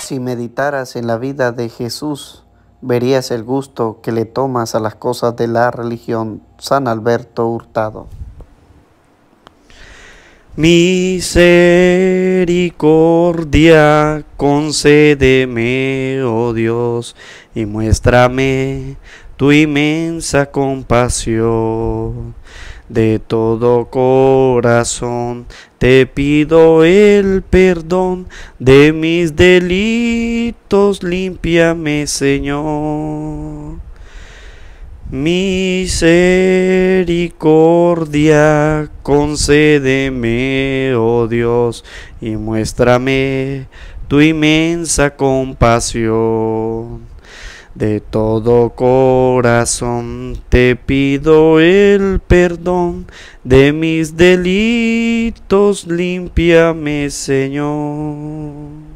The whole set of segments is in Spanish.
Si meditaras en la vida de Jesús, verías el gusto que le tomas a las cosas de la religión. San Alberto Hurtado. Misericordia, concédeme, oh Dios, y muéstrame tu inmensa compasión. De todo corazón te pido el perdón de mis delitos, límpiame, Señor. Misericordia, concédeme, oh Dios, y muéstrame tu inmensa compasión. De todo corazón te pido el perdón de mis delitos, límpiame, Señor.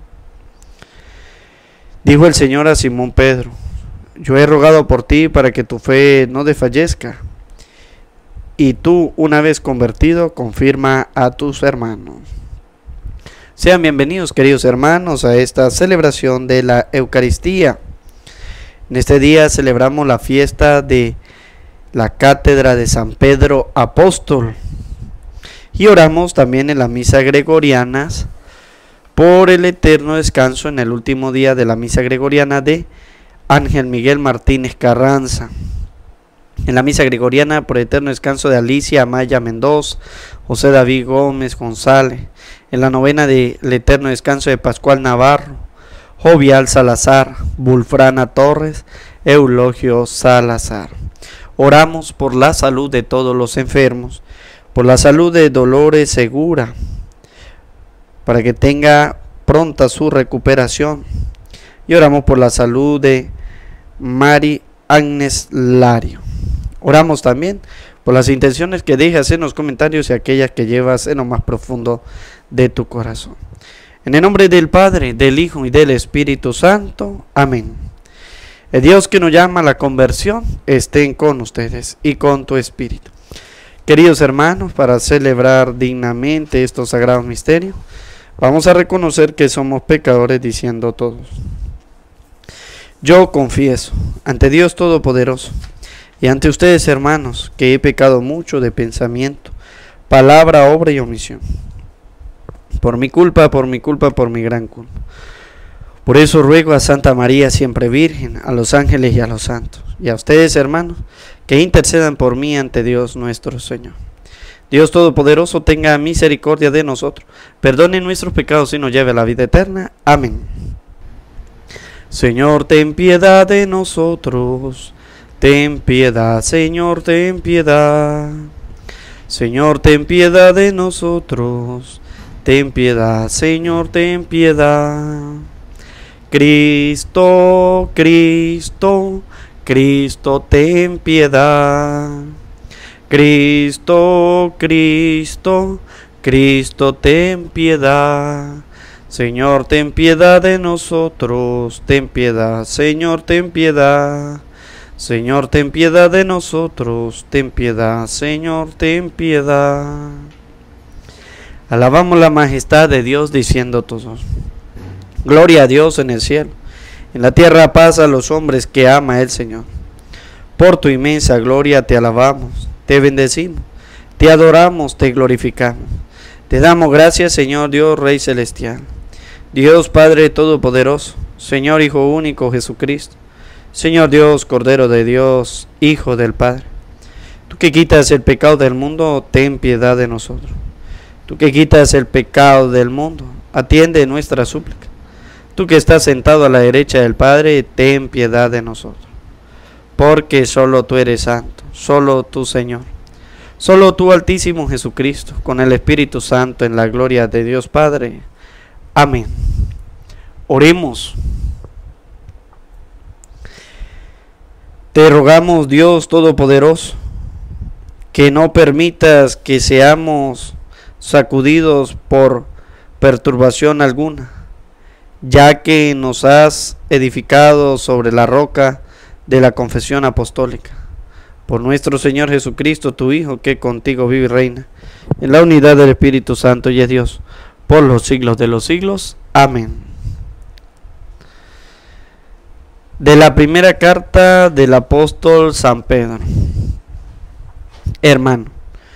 Dijo el Señor a Simón Pedro: yo he rogado por ti para que tu fe no desfallezca, y tú, una vez convertido, confirma a tus hermanos. Sean bienvenidos, queridos hermanos, a esta celebración de la Eucaristía. En este día celebramos la fiesta de la cátedra de San Pedro Apóstol y oramos también en la misa gregorianas por el eterno descanso en el último día de la misa gregoriana de Ángel Miguel Martínez Carranza. En la misa gregoriana por el eterno descanso de Alicia Amaya Mendoza, José David Gómez González. En la novena del eterno descanso de Pascual Navarro, Jovial Salazar, Bulfrana Torres, Eulogio Salazar. Oramos por la salud de todos los enfermos, por la salud de Dolores Segura, para que tenga pronta su recuperación. Y oramos por la salud de Mari Agnes Lario. Oramos también por las intenciones que dejas en los comentarios y aquellas que llevas en lo más profundo de tu corazón. En el nombre del Padre, del Hijo y del Espíritu Santo. Amén. El Dios que nos llama a la conversión esté con ustedes y con tu espíritu. Queridos hermanos, para celebrar dignamente estos sagrados misterios, vamos a reconocer que somos pecadores diciendo todos: yo confieso ante Dios Todopoderoso y ante ustedes, hermanos, que he pecado mucho de pensamiento, palabra, obra y omisión. Por mi culpa, por mi gran culpa. Por eso ruego a Santa María, siempre Virgen, a los ángeles y a los santos, y a ustedes, hermanos, que intercedan por mí ante Dios nuestro Señor. Dios Todopoderoso tenga misericordia de nosotros, perdone nuestros pecados y nos lleve a la vida eterna. Amén. Señor, ten piedad de nosotros. Ten piedad, Señor, ten piedad. Señor, ten piedad de nosotros. Ten piedad, Señor, ten piedad. Cristo, Cristo, Cristo, ten piedad. Cristo, Cristo, Cristo, ten piedad. Señor, ten piedad de nosotros. Ten piedad, Señor, ten piedad. Señor, ten piedad de nosotros. Ten piedad, Señor, ten piedad. Alabamos la majestad de Dios diciendo todos: gloria a Dios en el cielo, en la tierra paz a los hombres que ama el Señor. Por tu inmensa gloria te alabamos, te bendecimos, te adoramos, te glorificamos. Te damos gracias, Señor Dios, Rey Celestial, Dios Padre Todopoderoso, Señor Hijo único Jesucristo, Señor Dios, Cordero de Dios, Hijo del Padre. Tú que quitas el pecado del mundo, ten piedad de nosotros. Tú que quitas el pecado del mundo, atiende nuestra súplica. Tú que estás sentado a la derecha del Padre, ten piedad de nosotros. Porque solo tú eres santo, solo tú, Señor. Solo tú, Altísimo Jesucristo, con el Espíritu Santo, en la gloria de Dios Padre. Amén. Oremos. Te rogamos, Dios Todopoderoso, que no permitas que seamos sacudidos por perturbación alguna, ya que nos has edificado sobre la roca de la confesión apostólica. Por nuestro Señor Jesucristo, tu Hijo, que contigo vive y reina, en la unidad del Espíritu Santo y es Dios, por los siglos de los siglos. Amén. De la primera carta del apóstol San Pedro. Hermano,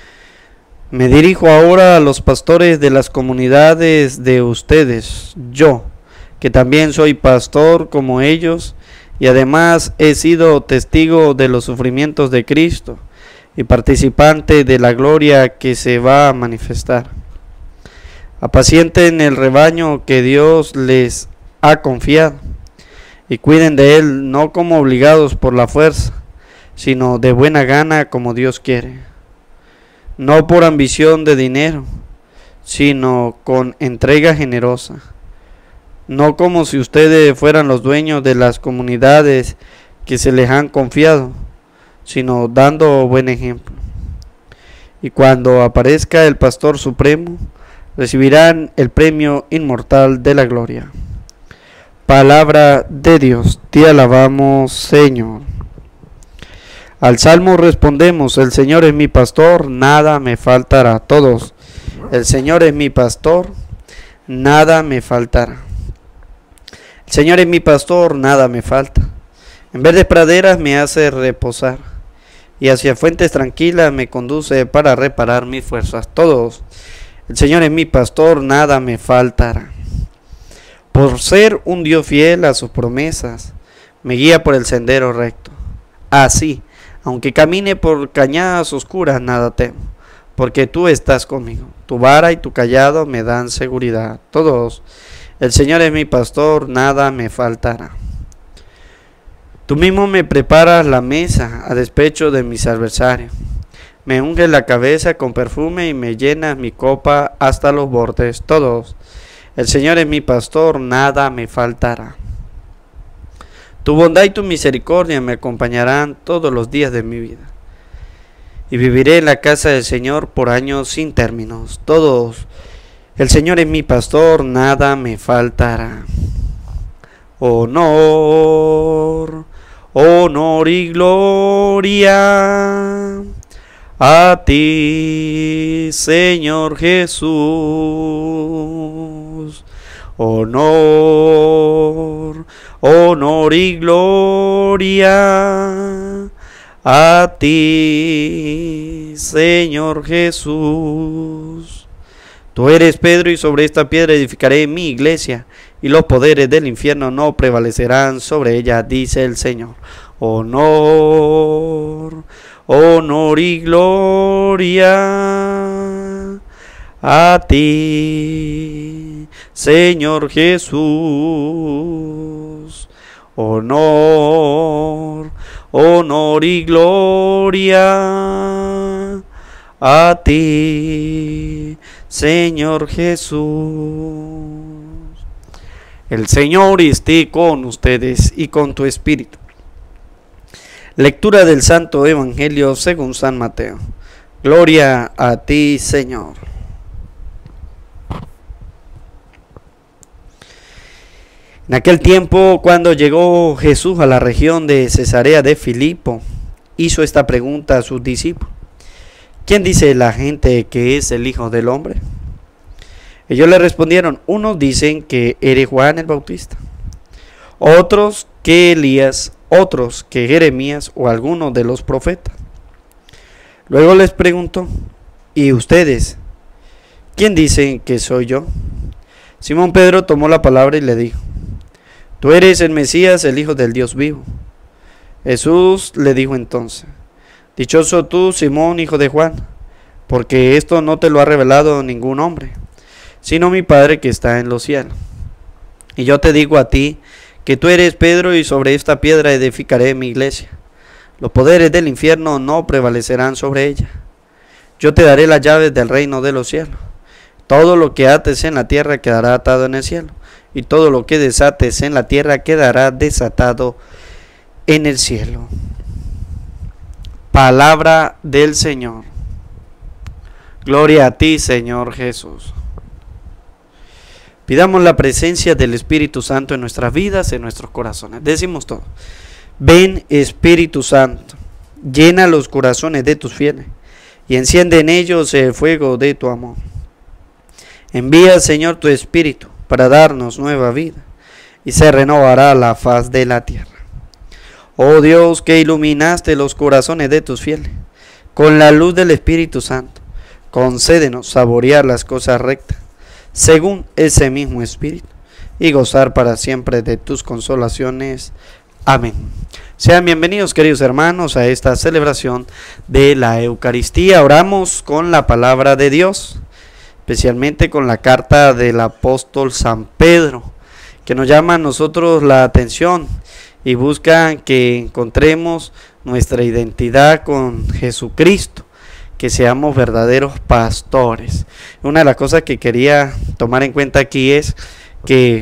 me dirijo ahora a los pastores de las comunidades de ustedes, yo, que también soy pastor como ellos, y además he sido testigo de los sufrimientos de Cristo y participante de la gloria que se va a manifestar. Apacienten el rebaño que Dios les ha confiado y cuiden de él, no como obligados por la fuerza, sino de buena gana como Dios quiere, no por ambición de dinero, sino con entrega generosa, no como si ustedes fueran los dueños de las comunidades que se les han confiado, sino dando buen ejemplo. Y cuando aparezca el Pastor Supremo, recibirán el premio inmortal de la gloria. Palabra de Dios, te alabamos, Señor. Al salmo respondemos: el Señor es mi pastor, nada me faltará. Todos, el Señor es mi pastor, nada me faltará. El Señor es mi pastor, nada me falta. En verdes praderas me hace reposar, y hacia fuentes tranquilas me conduce para reparar mis fuerzas. Todos, el Señor es mi pastor, nada me faltará. Por ser un Dios fiel a sus promesas, me guía por el sendero recto. Así, aunque camine por cañadas oscuras, nada temo, porque tú estás conmigo. Tu vara y tu cayado me dan seguridad. Todos, el Señor es mi pastor, nada me faltará. Tú mismo me preparas la mesa a despecho de mis adversarios. Me unges la cabeza con perfume y me llenas mi copa hasta los bordes. Todos, el Señor es mi pastor, nada me faltará. Tu bondad y tu misericordia me acompañarán todos los días de mi vida, y viviré en la casa del Señor por años sin términos. Todos, el Señor es mi pastor, nada me faltará. Honor, honor y gloria a ti, Señor Jesús. Honor, honor y gloria a ti, Señor Jesús. Tú eres Pedro, y sobre esta piedra edificaré mi iglesia, y los poderes del infierno no prevalecerán sobre ella, dice el Señor. Honor, honor y gloria a ti, Señor Jesús. Honor, honor y gloria a ti, Señor Jesús. El Señor esté con ustedes y con tu espíritu. Lectura del Santo Evangelio según San Mateo. Gloria a ti, Señor. En aquel tiempo, cuando llegó Jesús a la región de Cesarea de Filipo, hizo esta pregunta a sus discípulos: ¿quién dice la gente que es el Hijo del Hombre? Ellos le respondieron: unos dicen que eres Juan el Bautista, otros que Elías, otros que Jeremías o alguno de los profetas. Luego les preguntó: ¿y ustedes? ¿Quién dicen que soy yo? Simón Pedro tomó la palabra y le dijo: tú eres el Mesías, el Hijo del Dios vivo. Jesús le dijo entonces: dichoso tú, Simón, hijo de Juan, porque esto no te lo ha revelado ningún hombre, sino mi Padre que está en los cielos. Y yo te digo a ti que tú eres Pedro, y sobre esta piedra edificaré mi iglesia. Los poderes del infierno no prevalecerán sobre ella. Yo te daré las llaves del reino de los cielos. Todo lo que ates en la tierra quedará atado en el cielo, y todo lo que desates en la tierra quedará desatado en el cielo. Palabra del Señor. Gloria a ti, Señor Jesús. Pidamos la presencia del Espíritu Santo en nuestras vidas, en nuestros corazones. Decimos todo: ven, Espíritu Santo, llena los corazones de tus fieles y enciende en ellos el fuego de tu amor. Envía, Señor, tu Espíritu para darnos nueva vida, y se renovará la faz de la tierra. Oh Dios, que iluminaste los corazones de tus fieles con la luz del Espíritu Santo, concédenos saborear las cosas rectas, según ese mismo Espíritu, y gozar para siempre de tus consolaciones. Amén. Sean bienvenidos, queridos hermanos, a esta celebración de la Eucaristía. Oramos con la palabra de Dios, especialmente con la carta del apóstol San Pedro, que nos llama a nosotros la atención y busca que encontremos nuestra identidad con Jesucristo, que seamos verdaderos pastores. Una de las cosas que quería tomar en cuenta aquí es que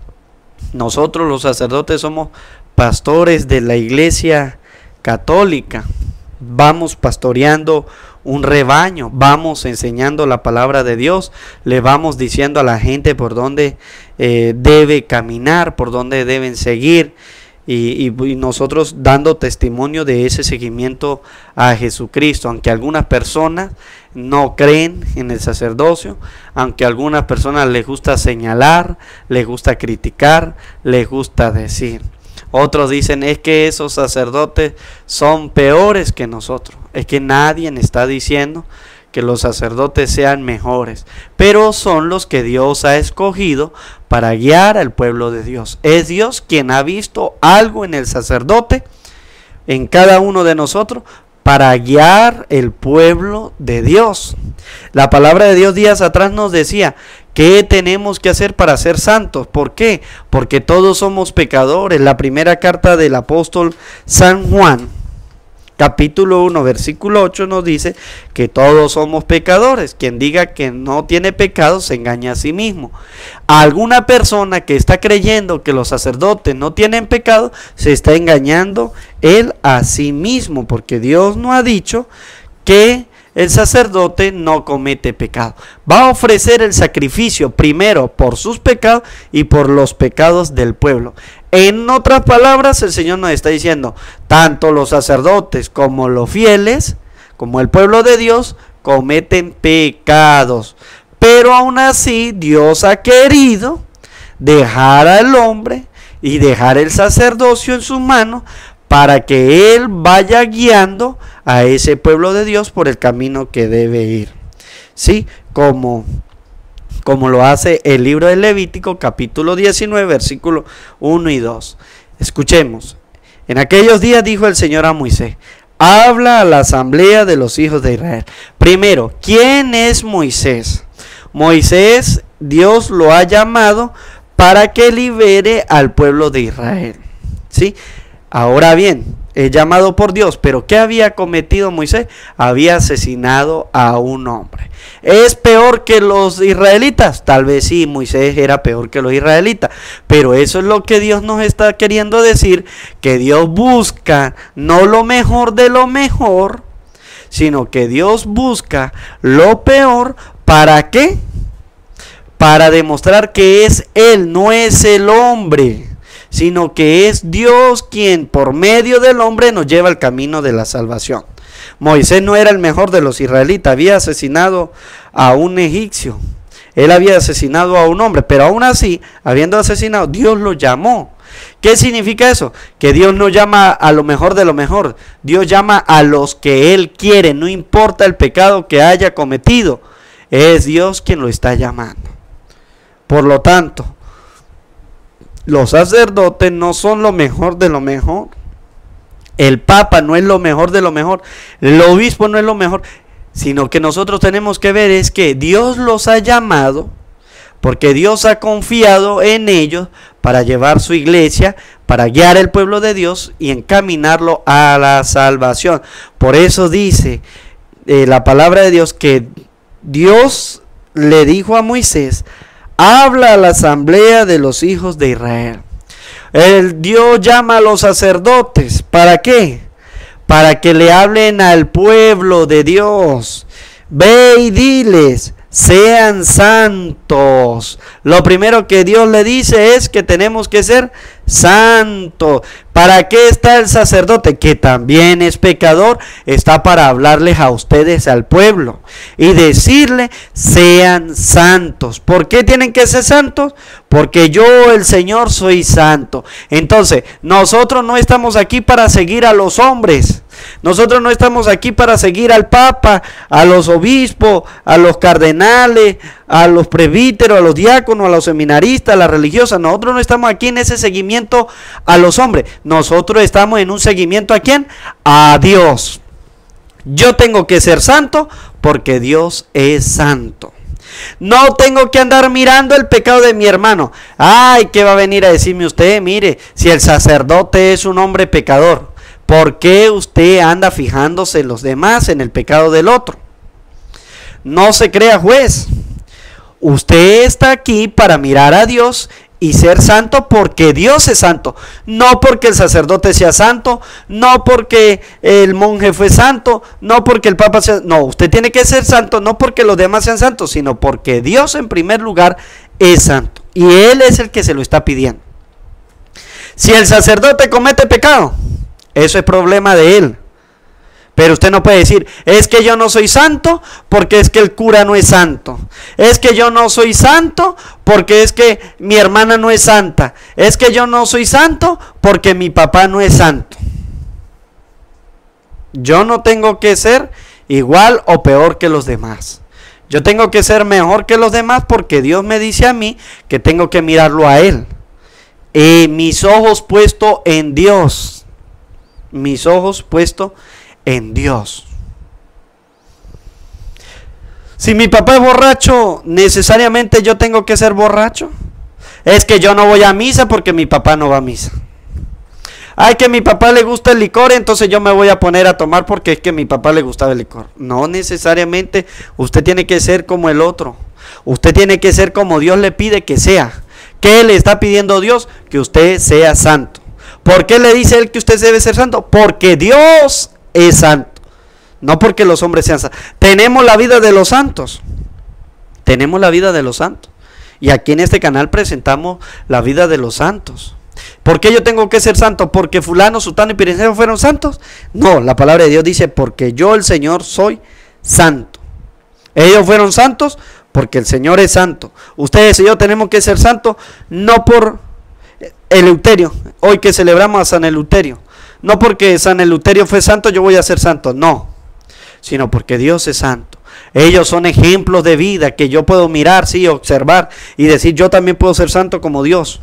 nosotros los sacerdotes somos pastores de la Iglesia Católica. Vamos pastoreando un rebaño, vamos enseñando la palabra de Dios, le vamos diciendo a la gente por dónde debe caminar, por dónde deben seguir, y nosotros dando testimonio de ese seguimiento a Jesucristo, aunque algunas personas no creen en el sacerdocio, aunque a algunas personas les gusta señalar, les gusta criticar, les gusta decir. Otros dicen, es que esos sacerdotes son peores que nosotros. Es que nadie está diciendo que los sacerdotes sean mejores, pero son los que Dios ha escogido para guiar al pueblo de Dios. Es Dios quien ha visto algo en el sacerdote, en cada uno de nosotros, para guiar el pueblo de Dios. La palabra de Dios días atrás nos decía, ¿qué tenemos que hacer para ser santos? ¿Por qué? Porque todos somos pecadores. La primera carta del apóstol San Juan, capítulo 1, versículo 8 nos dice que todos somos pecadores. Quien diga que no tiene pecado se engaña a sí mismo. Alguna persona que está creyendo que los sacerdotes no tienen pecado se está engañando él a sí mismo, porque Dios no ha dicho que el sacerdote no comete pecado. Va a ofrecer el sacrificio primero por sus pecados y por los pecados del pueblo. En otras palabras, el Señor nos está diciendo, tanto los sacerdotes como los fieles, como el pueblo de Dios, cometen pecados. Pero aún así, Dios ha querido dejar al hombre y dejar el sacerdocio en sus manos para que Él vaya guiando a ese pueblo de Dios por el camino que debe ir. ¿Sí? Como lo hace el libro de Levítico, capítulo 19, versículos 1 y 2. Escuchemos. En aquellos días dijo el Señor a Moisés, habla a la asamblea de los hijos de Israel. Primero, ¿quién es Moisés? Moisés, Dios lo ha llamado para que libere al pueblo de Israel. ¿Sí? Ahora bien, es llamado por Dios, pero ¿qué había cometido Moisés? Había asesinado a un hombre. ¿Es peor que los israelitas? Tal vez sí, Moisés era peor que los israelitas, pero eso es lo que Dios nos está queriendo decir, que Dios busca no lo mejor de lo mejor, sino que Dios busca lo peor. ¿Para qué? Para demostrar que es Él, no es el hombre, sino que es Dios quien por medio del hombre nos lleva al camino de la salvación. Moisés no era el mejor de los israelitas, había asesinado a un egipcio, él había asesinado a un hombre, pero aún así, habiendo asesinado, Dios lo llamó. ¿Qué significa eso? Que Dios no llama a lo mejor de lo mejor, Dios llama a los que Él quiere, no importa el pecado que haya cometido, es Dios quien lo está llamando. Por lo tanto, los sacerdotes no son lo mejor de lo mejor. El Papa no es lo mejor de lo mejor. El obispo no es lo mejor. Sino que nosotros tenemos que ver es que Dios los ha llamado porque Dios ha confiado en ellos para llevar su iglesia, para guiar el pueblo de Dios y encaminarlo a la salvación. Por eso dice la palabra de Dios que Dios le dijo a Moisés, habla a la asamblea de los hijos de Israel. Dios llama a los sacerdotes. ¿Para qué? Para que le hablen al pueblo de Dios. Ve y diles, sean santos. Lo primero que Dios le dice es que tenemos que ser santo. ¿Para qué está el sacerdote? Que también es pecador. Está para hablarles a ustedes, al pueblo, y decirle: sean santos. ¿Por qué tienen que ser santos? Porque yo, el Señor, soy santo. Entonces, nosotros no estamos aquí para seguir a los hombres. Nosotros no estamos aquí para seguir al Papa, a los obispos, a los cardenales, a los presbíteros, a los diáconos, a los seminaristas, a las religiosas. Nosotros no estamos aquí en ese seguimiento a los hombres. Nosotros estamos en un seguimiento ¿a quién? A Dios. Yo tengo que ser santo porque Dios es santo. No tengo que andar mirando el pecado de mi hermano. Ay, ¿qué va a venir a decirme usted? Mire, si el sacerdote es un hombre pecador, ¿por qué usted anda fijándose en los demás, en el pecado del otro? No se crea juez. Usted está aquí para mirar a Dios y ser santo porque Dios es santo. No porque el sacerdote sea santo, no porque el monje fue santo, no porque el papa sea... No, usted tiene que ser santo no porque los demás sean santos, sino porque Dios en primer lugar es santo. Y Él es el que se lo está pidiendo. Si el sacerdote comete pecado, eso es problema de él. Pero usted no puede decir: es que yo no soy santo porque es que el cura no es santo. Es que yo no soy santo porque es que mi hermana no es santa. Es que yo no soy santo porque mi papá no es santo. Yo no tengo que ser igual o peor que los demás. Yo tengo que ser mejor que los demás porque Dios me dice a mí que tengo que mirarlo a Él. Mis ojos puestos en Dios. Mis ojos puestos en Dios. Si mi papá es borracho, ¿necesariamente yo tengo que ser borracho? Es que yo no voy a misa porque mi papá no va a misa. Ay, que a mi papá le gusta el licor, entonces yo me voy a poner a tomar porque es que a mi papá le gustaba el licor. No necesariamente. Usted tiene que ser como el otro. Usted tiene que ser como Dios le pide que sea. ¿Qué le está pidiendo Dios? Que usted sea santo. ¿Por qué le dice Él que usted debe ser santo? Porque Dios es santo, no porque los hombres sean santos. Tenemos la vida de los santos. Tenemos la vida de los santos. Y aquí en este canal presentamos la vida de los santos. ¿Por qué yo tengo que ser santo? ¿Porque fulano, sutano y perencejo fueron santos? No, la palabra de Dios dice: porque yo, el Señor, soy santo. Ellos fueron santos porque el Señor es santo. Ustedes y yo tenemos que ser santos no por Eleuterio, hoy que celebramos a San Eleuterio. No porque San Eleuterio fue santo yo voy a ser santo, no, sino porque Dios es santo. Ellos son ejemplos de vida que yo puedo mirar, sí, observar y decir: yo también puedo ser santo como Dios.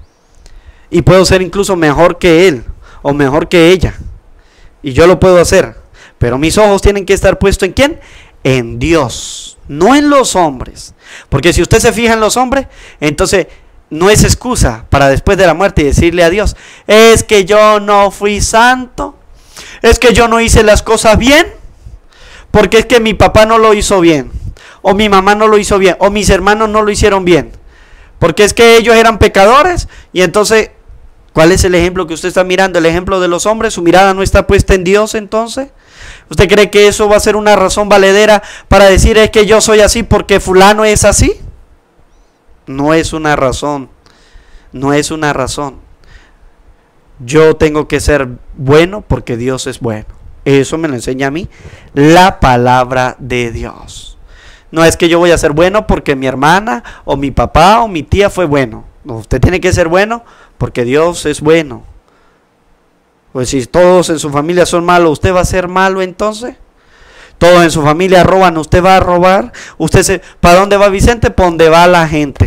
Y puedo ser incluso mejor que él o mejor que ella. Y yo lo puedo hacer. Pero mis ojos tienen que estar puestos ¿en quién? En Dios, no en los hombres. Porque si usted se fija en los hombres, entonces no es excusa para después de la muerte decirle a Dios: es que yo no fui santo, es que yo no hice las cosas bien, porque es que mi papá no lo hizo bien, o mi mamá no lo hizo bien, o mis hermanos no lo hicieron bien, porque es que ellos eran pecadores. Y entonces, ¿cuál es el ejemplo que usted está mirando? ¿El ejemplo de los hombres? ¿Su mirada no está puesta en Dios entonces? ¿Usted cree que eso va a ser una razón valedera para decir: es que yo soy así porque fulano es así? No es una razón, no es una razón. Yo tengo que ser bueno porque Dios es bueno. Eso me lo enseña a mí la palabra de Dios. No es que yo voy a ser bueno porque mi hermana o mi papá o mi tía fue bueno. No, usted tiene que ser bueno porque Dios es bueno. Pues si todos en su familia son malos, ¿usted va a ser malo entonces? Todos en su familia roban, ¿usted va a robar? ¿Para dónde va Vicente? ¿Para dónde va la gente?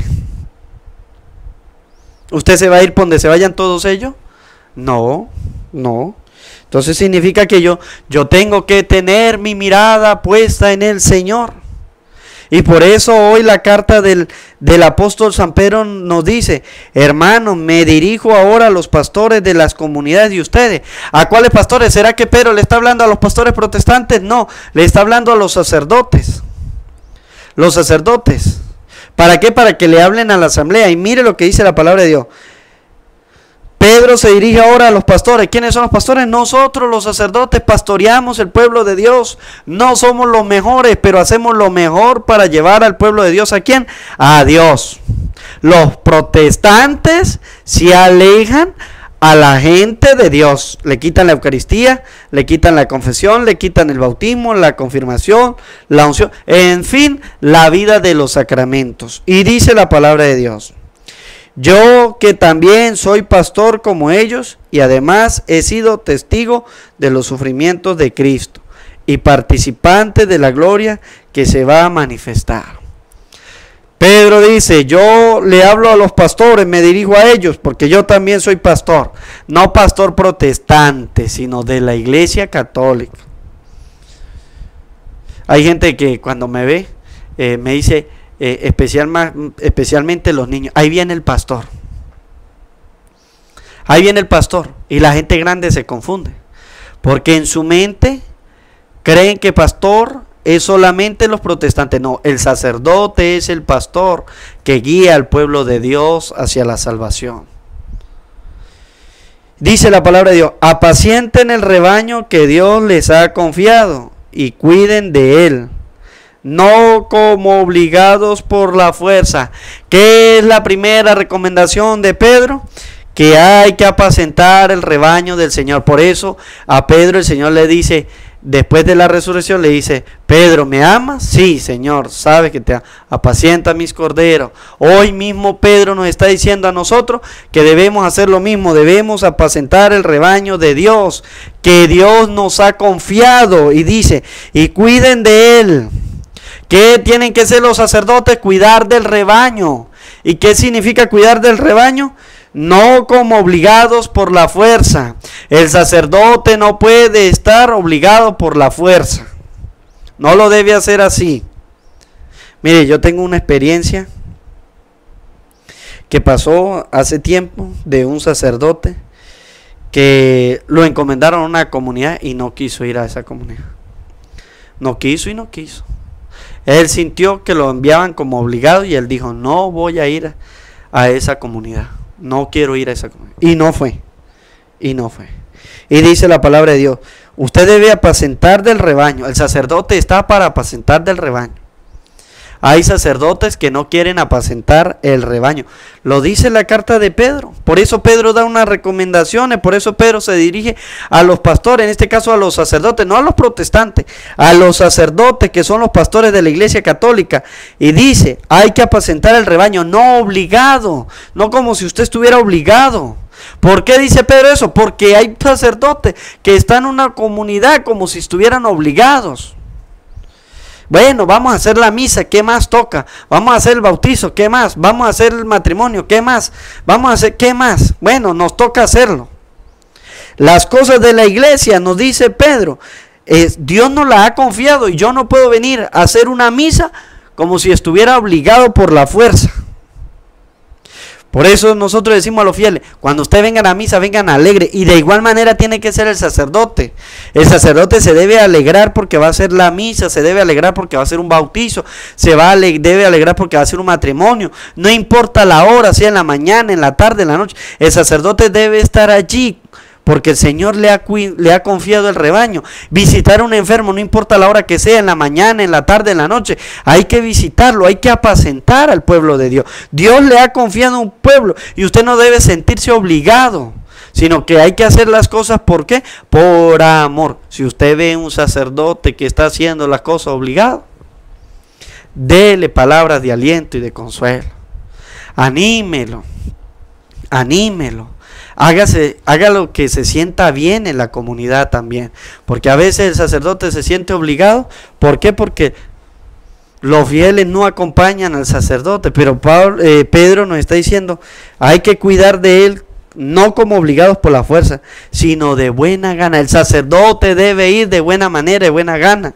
¿Usted se va a ir por donde se vayan todos ellos? No, no. Entonces significa que yo tengo que tener mi mirada puesta en el Señor. Y por eso hoy la carta del apóstol San Pedro nos dice: hermanos, me dirijo ahora a los pastores de las comunidades de ustedes. ¿A cuáles pastores? ¿Será que Pedro le está hablando a los pastores protestantes? No, le está hablando a los sacerdotes. Los sacerdotes. ¿Para qué? Para que le hablen a la asamblea. Y mire lo que dice la palabra de Dios. Pedro se dirige ahora a los pastores. ¿Quiénes son los pastores? Nosotros los sacerdotes pastoreamos el pueblo de Dios. No somos los mejores, pero hacemos lo mejor para llevar al pueblo de Dios. ¿A quién? A Dios. Los protestantes se alejan a la gente de Dios. Le quitan la Eucaristía, le quitan la confesión, le quitan el bautismo, la confirmación, la unción, en fin, la vida de los sacramentos. Y dice la palabra de Dios: yo que también soy pastor como ellos, y además he sido testigo de los sufrimientos de Cristo y participante de la gloria que se va a manifestar. Pedro dice: yo le hablo a los pastores, me dirijo a ellos, porque yo también soy pastor. No pastor protestante, sino de la Iglesia Católica. Hay gente que cuando me ve, me dice, especialmente los niños: ahí viene el pastor. Ahí viene el pastor. Y la gente grande se confunde, porque en su mente creen que pastor es solamente los protestantes. No, el sacerdote es el pastor que guía al pueblo de Dios hacia la salvación. Dice la palabra de Dios: apacienten el rebaño que Dios les ha confiado y cuiden de él, no como obligados por la fuerza. ¿Qué es la primera recomendación de Pedro? Que hay que apacentar el rebaño del Señor. Por eso a Pedro el Señor le dice, después de la resurrección, le dice: Pedro, ¿me amas? Sí, Señor, sabes que te amo. Apacienta mis corderos. Hoy mismo Pedro nos está diciendo a nosotros que debemos hacer lo mismo. Debemos apacentar el rebaño de Dios, que Dios nos ha confiado. Y dice: y cuiden de él. ¿Qué tienen que ser los sacerdotes? Cuidar del rebaño. ¿Y qué significa cuidar del rebaño? No como obligados por la fuerza. El sacerdote no puede estar obligado por la fuerza. No lo debe hacer así. Mire, yo tengo una experiencia que pasó hace tiempo de un sacerdote que lo encomendaron a una comunidad y no quiso ir a esa comunidad. No quiso y no quiso. Él sintió que lo enviaban como obligado y él dijo: no voy a ir a esa comunidad. No quiero ir a esa comunidad. Y no fue. Y no fue. Y dice la palabra de Dios: usted debe apacentar del rebaño. El sacerdote está para apacentar del rebaño. Hay sacerdotes que no quieren apacentar el rebaño. Lo dice la carta de Pedro. Por eso Pedro da unas recomendaciones. Por eso Pedro se dirige a los pastores, en este caso a los sacerdotes, no a los protestantes, a los sacerdotes que son los pastores de la Iglesia Católica. Y dice: hay que apacentar el rebaño, no obligado, no como si usted estuviera obligado. ¿Por qué dice Pedro eso? Porque hay sacerdotes que están en una comunidad como si estuvieran obligados. Bueno, vamos a hacer la misa, ¿qué más toca? Vamos a hacer el bautizo, ¿qué más? Vamos a hacer el matrimonio, ¿qué más? Vamos a hacer, ¿qué más? Bueno, nos toca hacerlo. Las cosas de la iglesia, nos dice Pedro, Dios nos la ha confiado y yo no puedo venir a hacer una misa como si estuviera obligado por la fuerza. Por eso nosotros decimos a los fieles: cuando ustedes vengan a misa, vengan alegres. Y de igual manera tiene que ser el sacerdote. El sacerdote se debe alegrar porque va a hacer la misa, se debe alegrar porque va a hacer un bautizo, debe alegrar porque va a hacer un matrimonio. No importa la hora, sea en la mañana, en la tarde, en la noche. El sacerdote debe estar allí porque el Señor le ha confiado el rebaño. Visitar a un enfermo, no importa la hora que sea, en la mañana, en la tarde, en la noche, hay que visitarlo, hay que apacentar al pueblo de Dios. Dios le ha confiado un pueblo y usted no debe sentirse obligado, sino que hay que hacer las cosas, ¿por qué? Por amor. Si usted ve un sacerdote que está haciendo las cosas obligado, dele palabras de aliento y de consuelo. Anímelo, anímelo. Hágalo que se sienta bien en la comunidad también. Porque a veces el sacerdote se siente obligado. ¿Por qué? Porque los fieles no acompañan al sacerdote. Pero Pedro nos está diciendo: hay que cuidar de él, no como obligados por la fuerza, sino de buena gana. El sacerdote debe ir de buena manera, de buena gana,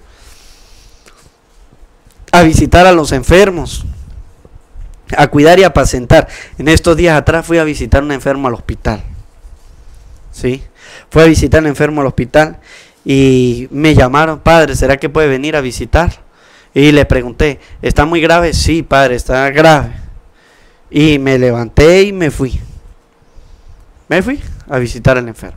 a visitar a los enfermos, a cuidar y apacentar. En estos días atrás fui a visitar a un enfermo al hospital. ¿Sí? Fui a visitar a un enfermo al hospital y me llamaron: padre, ¿será que puede venir a visitar? Y le pregunté: ¿está muy grave? Sí, padre, está grave. Y me levanté y me fui. Me fui a visitar al enfermo.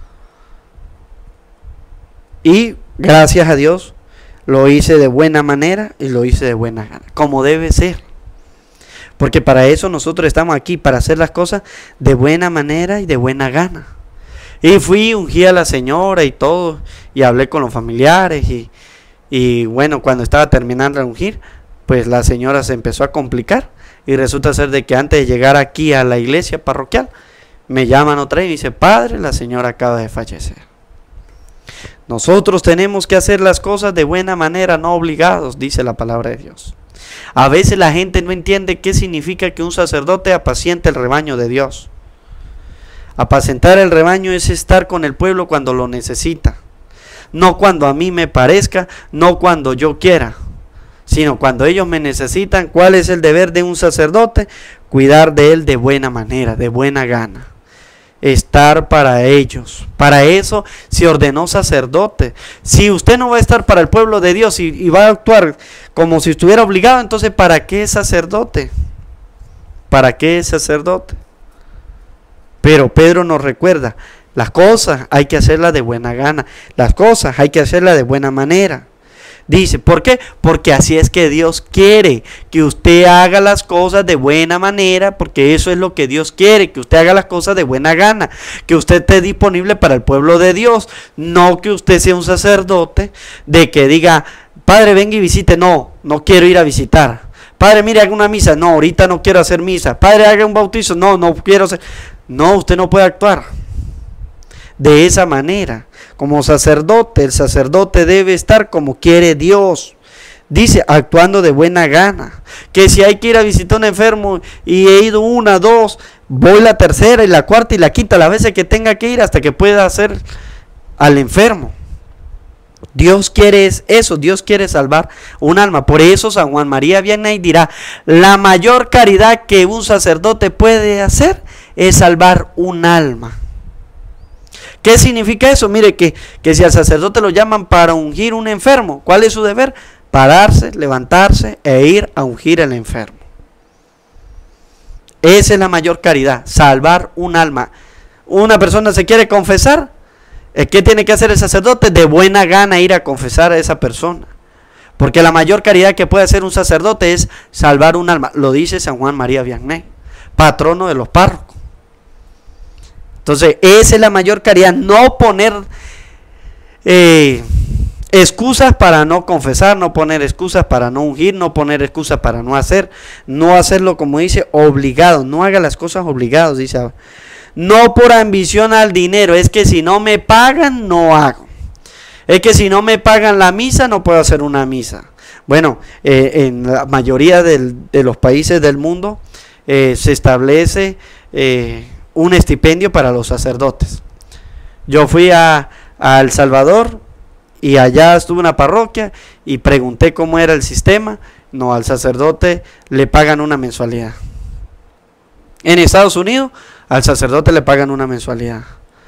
Y gracias a Dios lo hice de buena manera y lo hice de buena gana, como debe ser. Porque para eso nosotros estamos aquí, para hacer las cosas de buena manera y de buena gana. Y fui, ungí a la señora y todo, y hablé con los familiares, y bueno, cuando estaba terminando de ungir, pues la señora se empezó a complicar, y resulta ser de que antes de llegar aquí a la iglesia parroquial, me llaman otra vez y me dice: padre, la señora acaba de fallecer. Nosotros tenemos que hacer las cosas de buena manera, no obligados, dice la palabra de Dios. A veces la gente no entiende qué significa que un sacerdote apaciente el rebaño de Dios. Apacentar el rebaño es estar con el pueblo cuando lo necesita. No cuando a mí me parezca, no cuando yo quiera, sino cuando ellos me necesitan. ¿Cuál es el deber de un sacerdote? Cuidar de él de buena manera, de buena gana. Estar para ellos. Para eso se ordenó sacerdote. Si usted no va a estar para el pueblo de Dios y va a actuar como si estuviera obligado, entonces ¿para qué es sacerdote? ¿Para qué es sacerdote? Pero Pedro nos recuerda: las cosas hay que hacerlas de buena gana, las cosas hay que hacerlas de buena manera. Dice, ¿por qué? Porque así es que Dios quiere, que usted haga las cosas de buena manera, porque eso es lo que Dios quiere, que usted haga las cosas de buena gana, que usted esté disponible para el pueblo de Dios, no que usted sea un sacerdote de que diga: padre, venga y visite. No, no quiero ir a visitar. Padre, mire, haga una misa. No, ahorita no quiero hacer misa. Padre, haga un bautizo. No, no quiero hacer. No, usted no puede actuar de esa manera. Como sacerdote, el sacerdote debe estar como quiere Dios. Dice, actuando de buena gana. Que si hay que ir a visitar a un enfermo y he ido una, dos, voy la tercera y la cuarta y la quinta, las veces que tenga que ir hasta que pueda hacer al enfermo. Dios quiere eso, Dios quiere salvar un alma. Por eso San Juan María Vianney dirá: la mayor caridad que un sacerdote puede hacer es salvar un alma. ¿Qué significa eso? Mire que si al sacerdote lo llaman para ungir un enfermo, ¿cuál es su deber? Pararse, levantarse e ir a ungir al enfermo. Esa es la mayor caridad, salvar un alma. Una persona se quiere confesar, ¿qué tiene que hacer el sacerdote? De buena gana ir a confesar a esa persona. Porque la mayor caridad que puede hacer un sacerdote es salvar un alma. Lo dice San Juan María Vianney, patrono de los párrocos. Entonces, esa es la mayor caridad, no poner excusas para no confesar, no poner excusas para no ungir, no poner excusas para no hacerlo como dice, obligado. No haga las cosas obligados, dice. No por ambición al dinero, es que si no me pagan, no hago. Es que si no me pagan la misa, no puedo hacer una misa. Bueno, en la mayoría de los países del mundo se establece un estipendio para los sacerdotes. Yo fui a El Salvador y allá estuve en una parroquia y pregunté cómo era el sistema. No, al sacerdote le pagan una mensualidad. En Estados Unidos al sacerdote le pagan una mensualidad.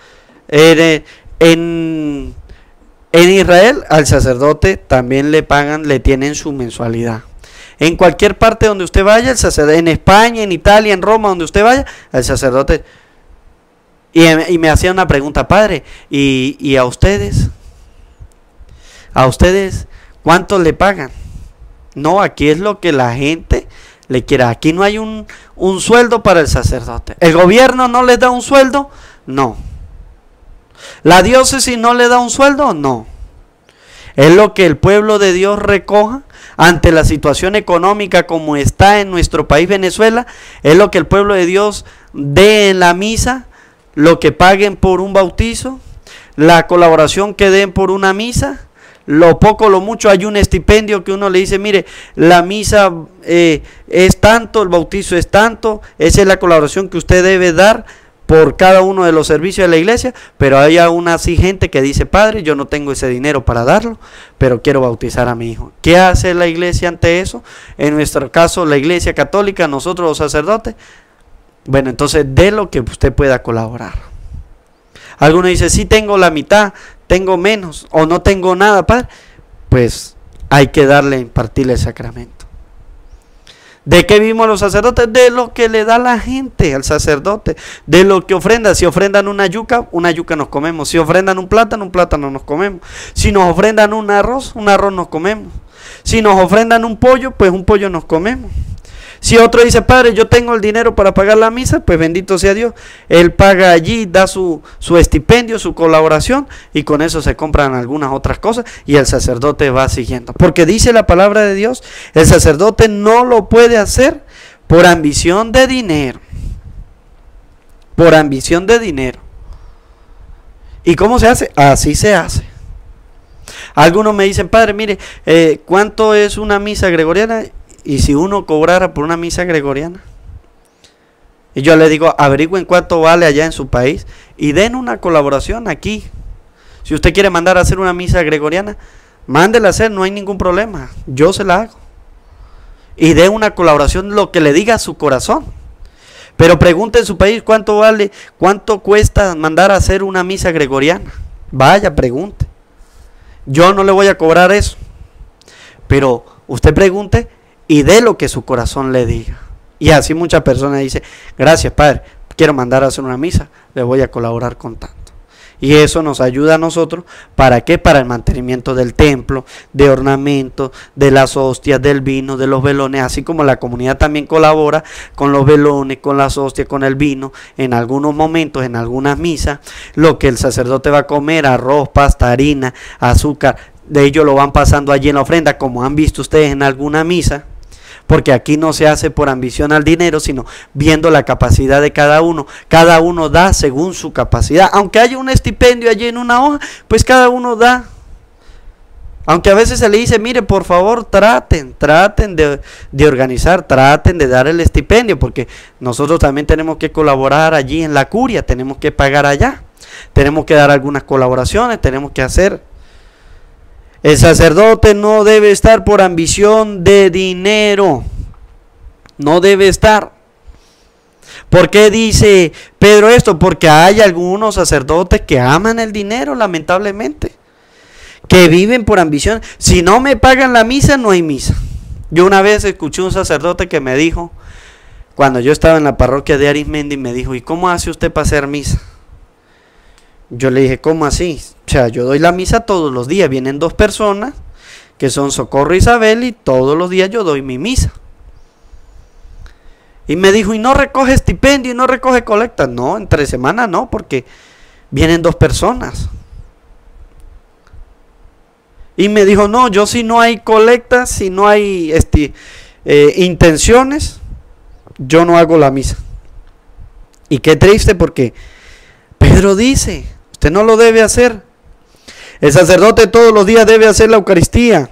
En Israel al sacerdote también le pagan, le tienen su mensualidad. En cualquier parte donde usted vaya, el sacerdote, en España, en Italia, en Roma, donde usted vaya, el sacerdote. Y me hacía una pregunta: padre, ¿y a ustedes? ¿A ustedes cuánto le pagan? No, aquí es lo que la gente le quiera. Aquí no hay un sueldo para el sacerdote. ¿El gobierno no les da un sueldo? No. ¿La diócesis no le da un sueldo? No. Es lo que el pueblo de Dios recoja ante la situación económica como está en nuestro país Venezuela. Es lo que el pueblo de Dios dé en la misa, lo que paguen por un bautizo, la colaboración que den por una misa. Lo poco, lo mucho, hay un estipendio que uno le dice: mire, la misa es tanto, el bautizo es tanto, esa es la colaboración que usted debe dar por cada uno de los servicios de la iglesia. Pero hay aún así gente que dice: padre, yo no tengo ese dinero para darlo, pero quiero bautizar a mi hijo. ¿Qué hace la iglesia ante eso? En nuestro caso, la iglesia católica, nosotros los sacerdotes, bueno, entonces dé lo que usted pueda colaborar. Alguno dice: sí, tengo la mitad, tengo menos o no tengo nada, padre. Pues hay que darle, impartirle el sacramento. ¿De qué vivimos los sacerdotes? De lo que le da la gente al sacerdote, de lo que ofrenda. Si ofrendan una yuca nos comemos. Si ofrendan un plátano nos comemos. Si nos ofrendan un arroz nos comemos. Si nos ofrendan un pollo, pues un pollo nos comemos. Si otro dice, padre, yo tengo el dinero para pagar la misa, pues bendito sea Dios. Él paga allí, da su estipendio, su colaboración, y con eso se compran algunas otras cosas, y el sacerdote va siguiendo. Porque dice la palabra de Dios, el sacerdote no lo puede hacer por ambición de dinero. Por ambición de dinero. ¿Y cómo se hace? Así se hace. Algunos me dicen, padre, mire, ¿cuánto es una misa gregoriana? Y si uno cobrara por una misa gregoriana, y yo le digo, averigüen cuánto vale allá en su país y den una colaboración aquí. Si usted quiere mandar a hacer una misa gregoriana, mándela a hacer, no hay ningún problema, yo se la hago. Y dé una colaboración, lo que le diga a su corazón. Pero pregunte en su país cuánto vale, cuánto cuesta mandar a hacer una misa gregoriana. Vaya, pregunte. Yo no le voy a cobrar eso, pero usted pregunte y dé lo que su corazón le diga. Y así muchas personas dicen, gracias padre, quiero mandar a hacer una misa, le voy a colaborar con tanto. Y eso nos ayuda a nosotros, ¿para qué? Para el mantenimiento del templo, de ornamentos, de las hostias, del vino, de los velones, así como la comunidad también colabora con los velones, con las hostias, con el vino, en algunos momentos, en algunas misas, lo que el sacerdote va a comer, arroz, pasta, harina, azúcar, de ello lo van pasando allí en la ofrenda, como han visto ustedes en alguna misa. Porque aquí no se hace por ambición al dinero, sino viendo la capacidad de cada uno. Cada uno da según su capacidad. Aunque haya un estipendio allí en una hoja, pues cada uno da. Aunque a veces se le dice, mire, por favor, traten de organizar, traten de dar el estipendio, porque nosotros también tenemos que colaborar allí en la curia, tenemos que pagar allá, tenemos que dar algunas colaboraciones, tenemos que hacer. El sacerdote no debe estar por ambición de dinero. No debe estar. ¿Por qué dice Pedro esto? Porque hay algunos sacerdotes que aman el dinero, lamentablemente. Que viven por ambición. Si no me pagan la misa, no hay misa. Yo una vez escuché un sacerdote que me dijo, cuando yo estaba en la parroquia de Arismendi, me dijo, ¿y cómo hace usted para hacer misa? Yo le dije, ¿cómo así? O sea, yo doy la misa todos los días. Vienen 2 personas, que son Socorro e Isabel, y todos los días yo doy mi misa. Y me dijo, ¿y no recoge estipendio y no recoge colecta? No, entre semana no, porque vienen 2 personas. Y me dijo, no, yo si no hay colectas, si no hay intenciones, yo no hago la misa. Y qué triste, porque Pedro dice, usted no lo debe hacer. El sacerdote todos los días debe hacer la Eucaristía.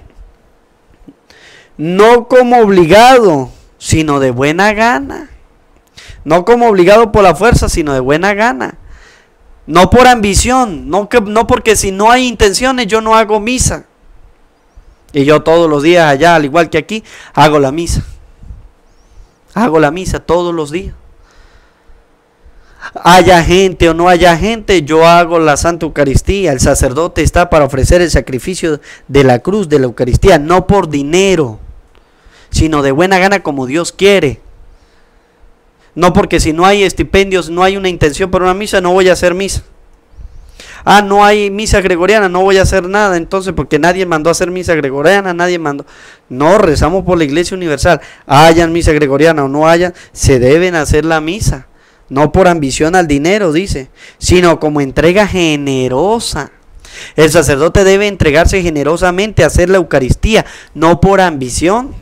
No como obligado, sino de buena gana. No como obligado por la fuerza, sino de buena gana. No por ambición, no porque si no hay intenciones yo no hago misa. Y yo todos los días allá, al igual que aquí, hago la misa. Hago la misa todos los días. Haya gente o no haya gente, yo hago la Santa Eucaristía. El sacerdote está para ofrecer el sacrificio de la cruz, de la Eucaristía, no por dinero, sino de buena gana como Dios quiere. No porque si no hay estipendios, no hay una intención para una misa, no voy a hacer misa. Ah, no hay misa gregoriana, no voy a hacer nada entonces porque nadie mandó a hacer misa gregoriana, nadie mandó. No, rezamos por la Iglesia Universal. Hayan misa gregoriana o no hayan, se deben hacer la misa. No por ambición al dinero, dice, sino como entrega generosa. El sacerdote debe entregarse generosamente a hacer la Eucaristía, no por ambición.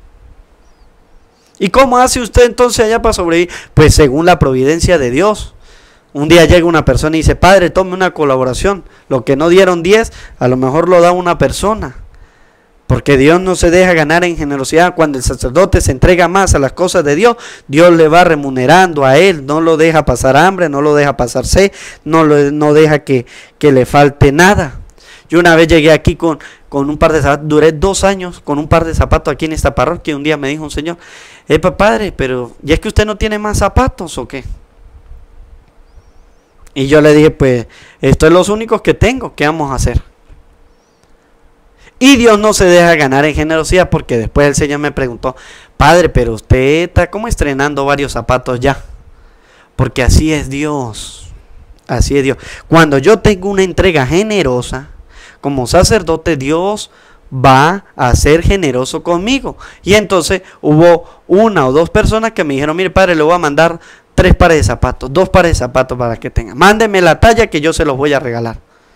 ¿Y cómo hace usted entonces allá para sobrevivir? Pues según la providencia de Dios. Un día llega una persona y dice, padre, tome una colaboración. Lo que no dieron 10, a lo mejor lo da una persona. Porque Dios no se deja ganar en generosidad. Cuando el sacerdote se entrega más a las cosas de Dios, Dios le va remunerando a él. No lo deja pasar hambre, no lo deja pasar sed, no deja que le falte nada. Yo una vez llegué aquí con un par de zapatos, duré 2 años con un par de zapatos aquí en esta parroquia. Un día me dijo un señor, padre, pero ¿ya es que usted no tiene más zapatos o qué? Y yo le dije, pues, estos son los únicos que tengo, ¿qué vamos a hacer? Y Dios no se deja ganar en generosidad, porque después el Señor me preguntó, Padre, pero usted está como estrenando varios zapatos ya. Porque así es Dios. Así es Dios. Cuando yo tengo una entrega generosa, como sacerdote, Dios va a ser generoso conmigo. Y entonces hubo una o dos personas que me dijeron, mire padre, le voy a mandar 3 pares de zapatos, 2 pares de zapatos para que tenga. Mándeme la talla que yo se los voy a regalar.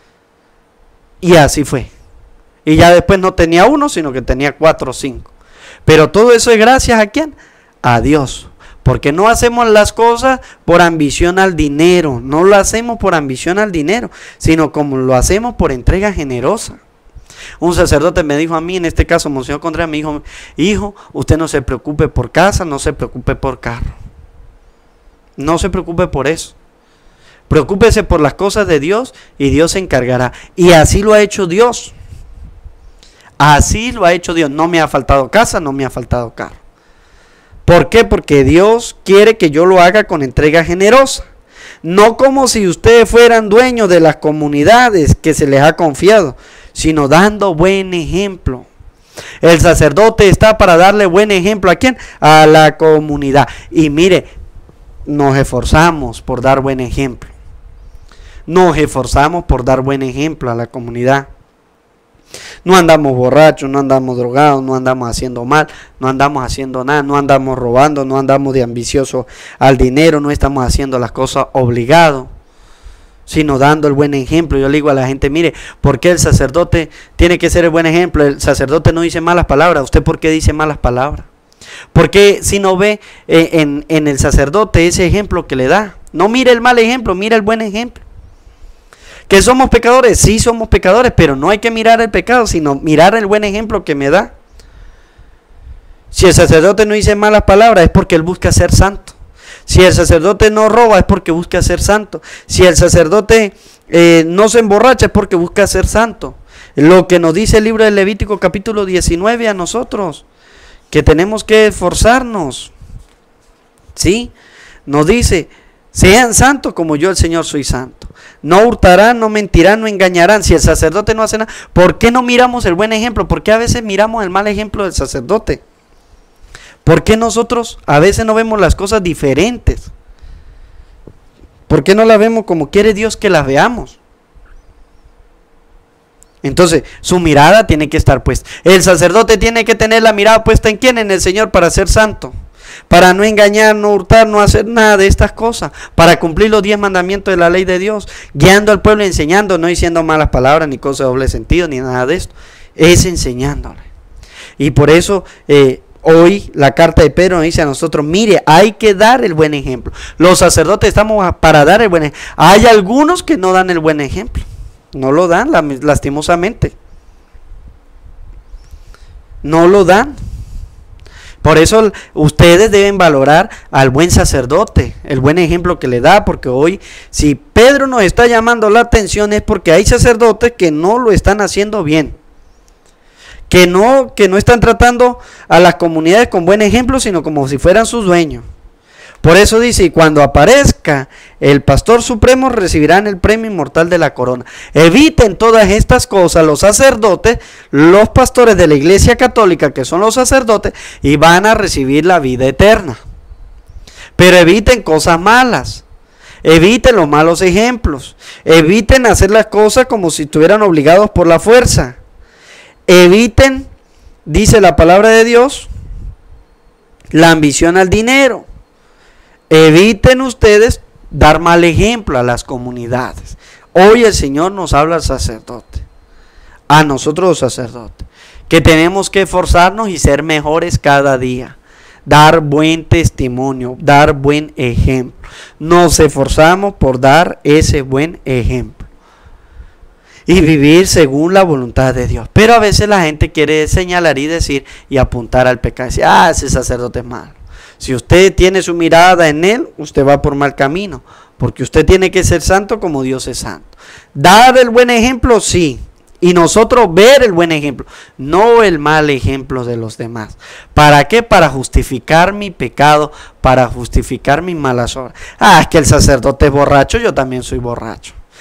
Y así fue. Y ya después no tenía uno, sino que tenía 4 o 5. Pero todo eso es gracias a ¿quién? A Dios. Porque no hacemos las cosas por ambición al dinero. No lo hacemos por ambición al dinero, sino como lo hacemos por entrega generosa. Un sacerdote me dijo a mí, en este caso Monseñor Contreras, me dijo, hijo, usted no se preocupe por casa, no se preocupe por carro. No se preocupe por eso. Preocúpese por las cosas de Dios y Dios se encargará. Y así lo ha hecho Dios. Así lo ha hecho Dios. No me ha faltado casa, no me ha faltado carro. ¿Por qué? Porque Dios quiere que yo lo haga con entrega generosa. No como si ustedes fueran dueños de las comunidades que se les ha confiado, sino dando buen ejemplo. El sacerdote está para darle buen ejemplo. ¿A quién? A la comunidad. Y mire, nos esforzamos por dar buen ejemplo. Nos esforzamos por dar buen ejemplo a la comunidad. No andamos borrachos, no andamos drogados, no andamos haciendo mal, no andamos haciendo nada, no andamos robando, no andamos de ambiciosos al dinero, no estamos haciendo las cosas obligados, sino dando el buen ejemplo. Yo le digo a la gente, mire, ¿por qué el sacerdote tiene que ser el buen ejemplo? El sacerdote no dice malas palabras. ¿Usted por qué dice malas palabras? Porque si no ve en el sacerdote ese ejemplo que le da, no mire el mal ejemplo, mire el buen ejemplo. ¿Que somos pecadores? Sí somos pecadores, pero no hay que mirar el pecado, sino mirar el buen ejemplo que me da. Si el sacerdote no dice malas palabras es porque él busca ser santo. Si el sacerdote no roba es porque busca ser santo. Si el sacerdote no se emborracha es porque busca ser santo. Lo que nos dice el libro de Levítico capítulo 19 a nosotros, que tenemos que esforzarnos. ¿Sí? Nos dice, sean santos como yo el Señor soy santo. No hurtarán, no mentirán, no engañarán. Si el sacerdote no hace nada, ¿por qué no miramos el buen ejemplo? ¿Por qué a veces miramos el mal ejemplo del sacerdote? ¿Por qué nosotros a veces no vemos las cosas diferentes? ¿Por qué no las vemos como quiere Dios que las veamos? Entonces, su mirada tiene que estar puesta. El sacerdote tiene que tener la mirada puesta ¿en quién? En el Señor, para ser santo. Para no engañar, no hurtar, no hacer nada de estas cosas. Para cumplir los 10 mandamientos de la ley de Dios. Guiando al pueblo, enseñando, no diciendo malas palabras, ni cosas de doble sentido, ni nada de esto. Es enseñándole. Y por eso hoy la carta de Pedro nos dice a nosotros, mire, hay que dar el buen ejemplo. Los sacerdotes estamos para dar el buen ejemplo. Hay algunos que no dan el buen ejemplo. No lo dan, lastimosamente. No lo dan. Por eso ustedes deben valorar al buen sacerdote, el buen ejemplo que le da, porque hoy, si Pedro nos está llamando la atención, es porque hay sacerdotes que no lo están haciendo bien. Que no están tratando a las comunidades con buen ejemplo, sino como si fueran sus dueños. Por eso dice, y cuando aparezca el pastor supremo recibirán el premio inmortal de la corona. Eviten todas estas cosas los sacerdotes, los pastores de la Iglesia Católica, que son los sacerdotes, y van a recibir la vida eterna. Pero eviten cosas malas. Eviten los malos ejemplos. Eviten hacer las cosas como si estuvieran obligados por la fuerza. Eviten, dice la palabra de Dios, la ambición al dinero. Eviten ustedes dar mal ejemplo a las comunidades. Hoy el Señor nos habla al sacerdote, a nosotros los sacerdotes, que tenemos que esforzarnos y ser mejores cada día. Dar buen testimonio, dar buen ejemplo. Nos esforzamos por dar ese buen ejemplo y vivir según la voluntad de Dios. Pero a veces la gente quiere señalar y decir y apuntar al pecado. Decir, ese sacerdote es malo. Si usted tiene su mirada en él, usted va por mal camino. Porque usted tiene que ser santo como Dios es santo. Dar el buen ejemplo, sí. Y nosotros ver el buen ejemplo, no el mal ejemplo de los demás. ¿Para qué? Para justificar mi pecado, para justificar mis malas obras. Es que el sacerdote es borracho, yo también soy borracho.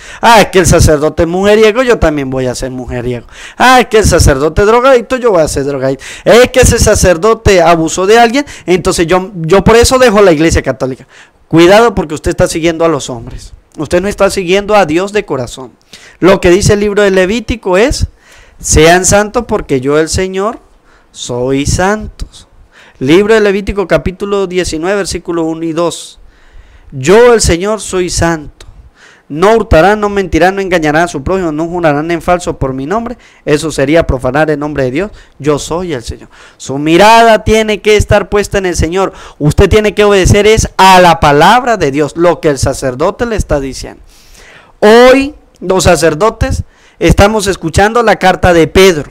Ah, es que el sacerdote es mujeriego, yo también voy a ser mujeriego. Ah, es que el sacerdote es drogadicto, yo voy a ser drogadicto. Es que ese sacerdote abusó de alguien, entonces yo por eso dejo la iglesia católica. Cuidado, porque usted está siguiendo a los hombres. Usted no está siguiendo a Dios de corazón. Lo que dice el libro de Levítico es: sean santos porque yo, el Señor, soy santos. Libro de Levítico capítulo 19, versículo 1 y 2. Yo, el Señor, soy santo. No hurtarán, no mentirán, no engañarán a su prójimo, no jurarán en falso por mi nombre. Eso sería profanar el nombre de Dios. Yo soy el Señor. Su mirada tiene que estar puesta en el Señor. Usted tiene que obedecer a la palabra de Dios, lo que el sacerdote le está diciendo. Hoy los sacerdotes estamos escuchando la carta de Pedro.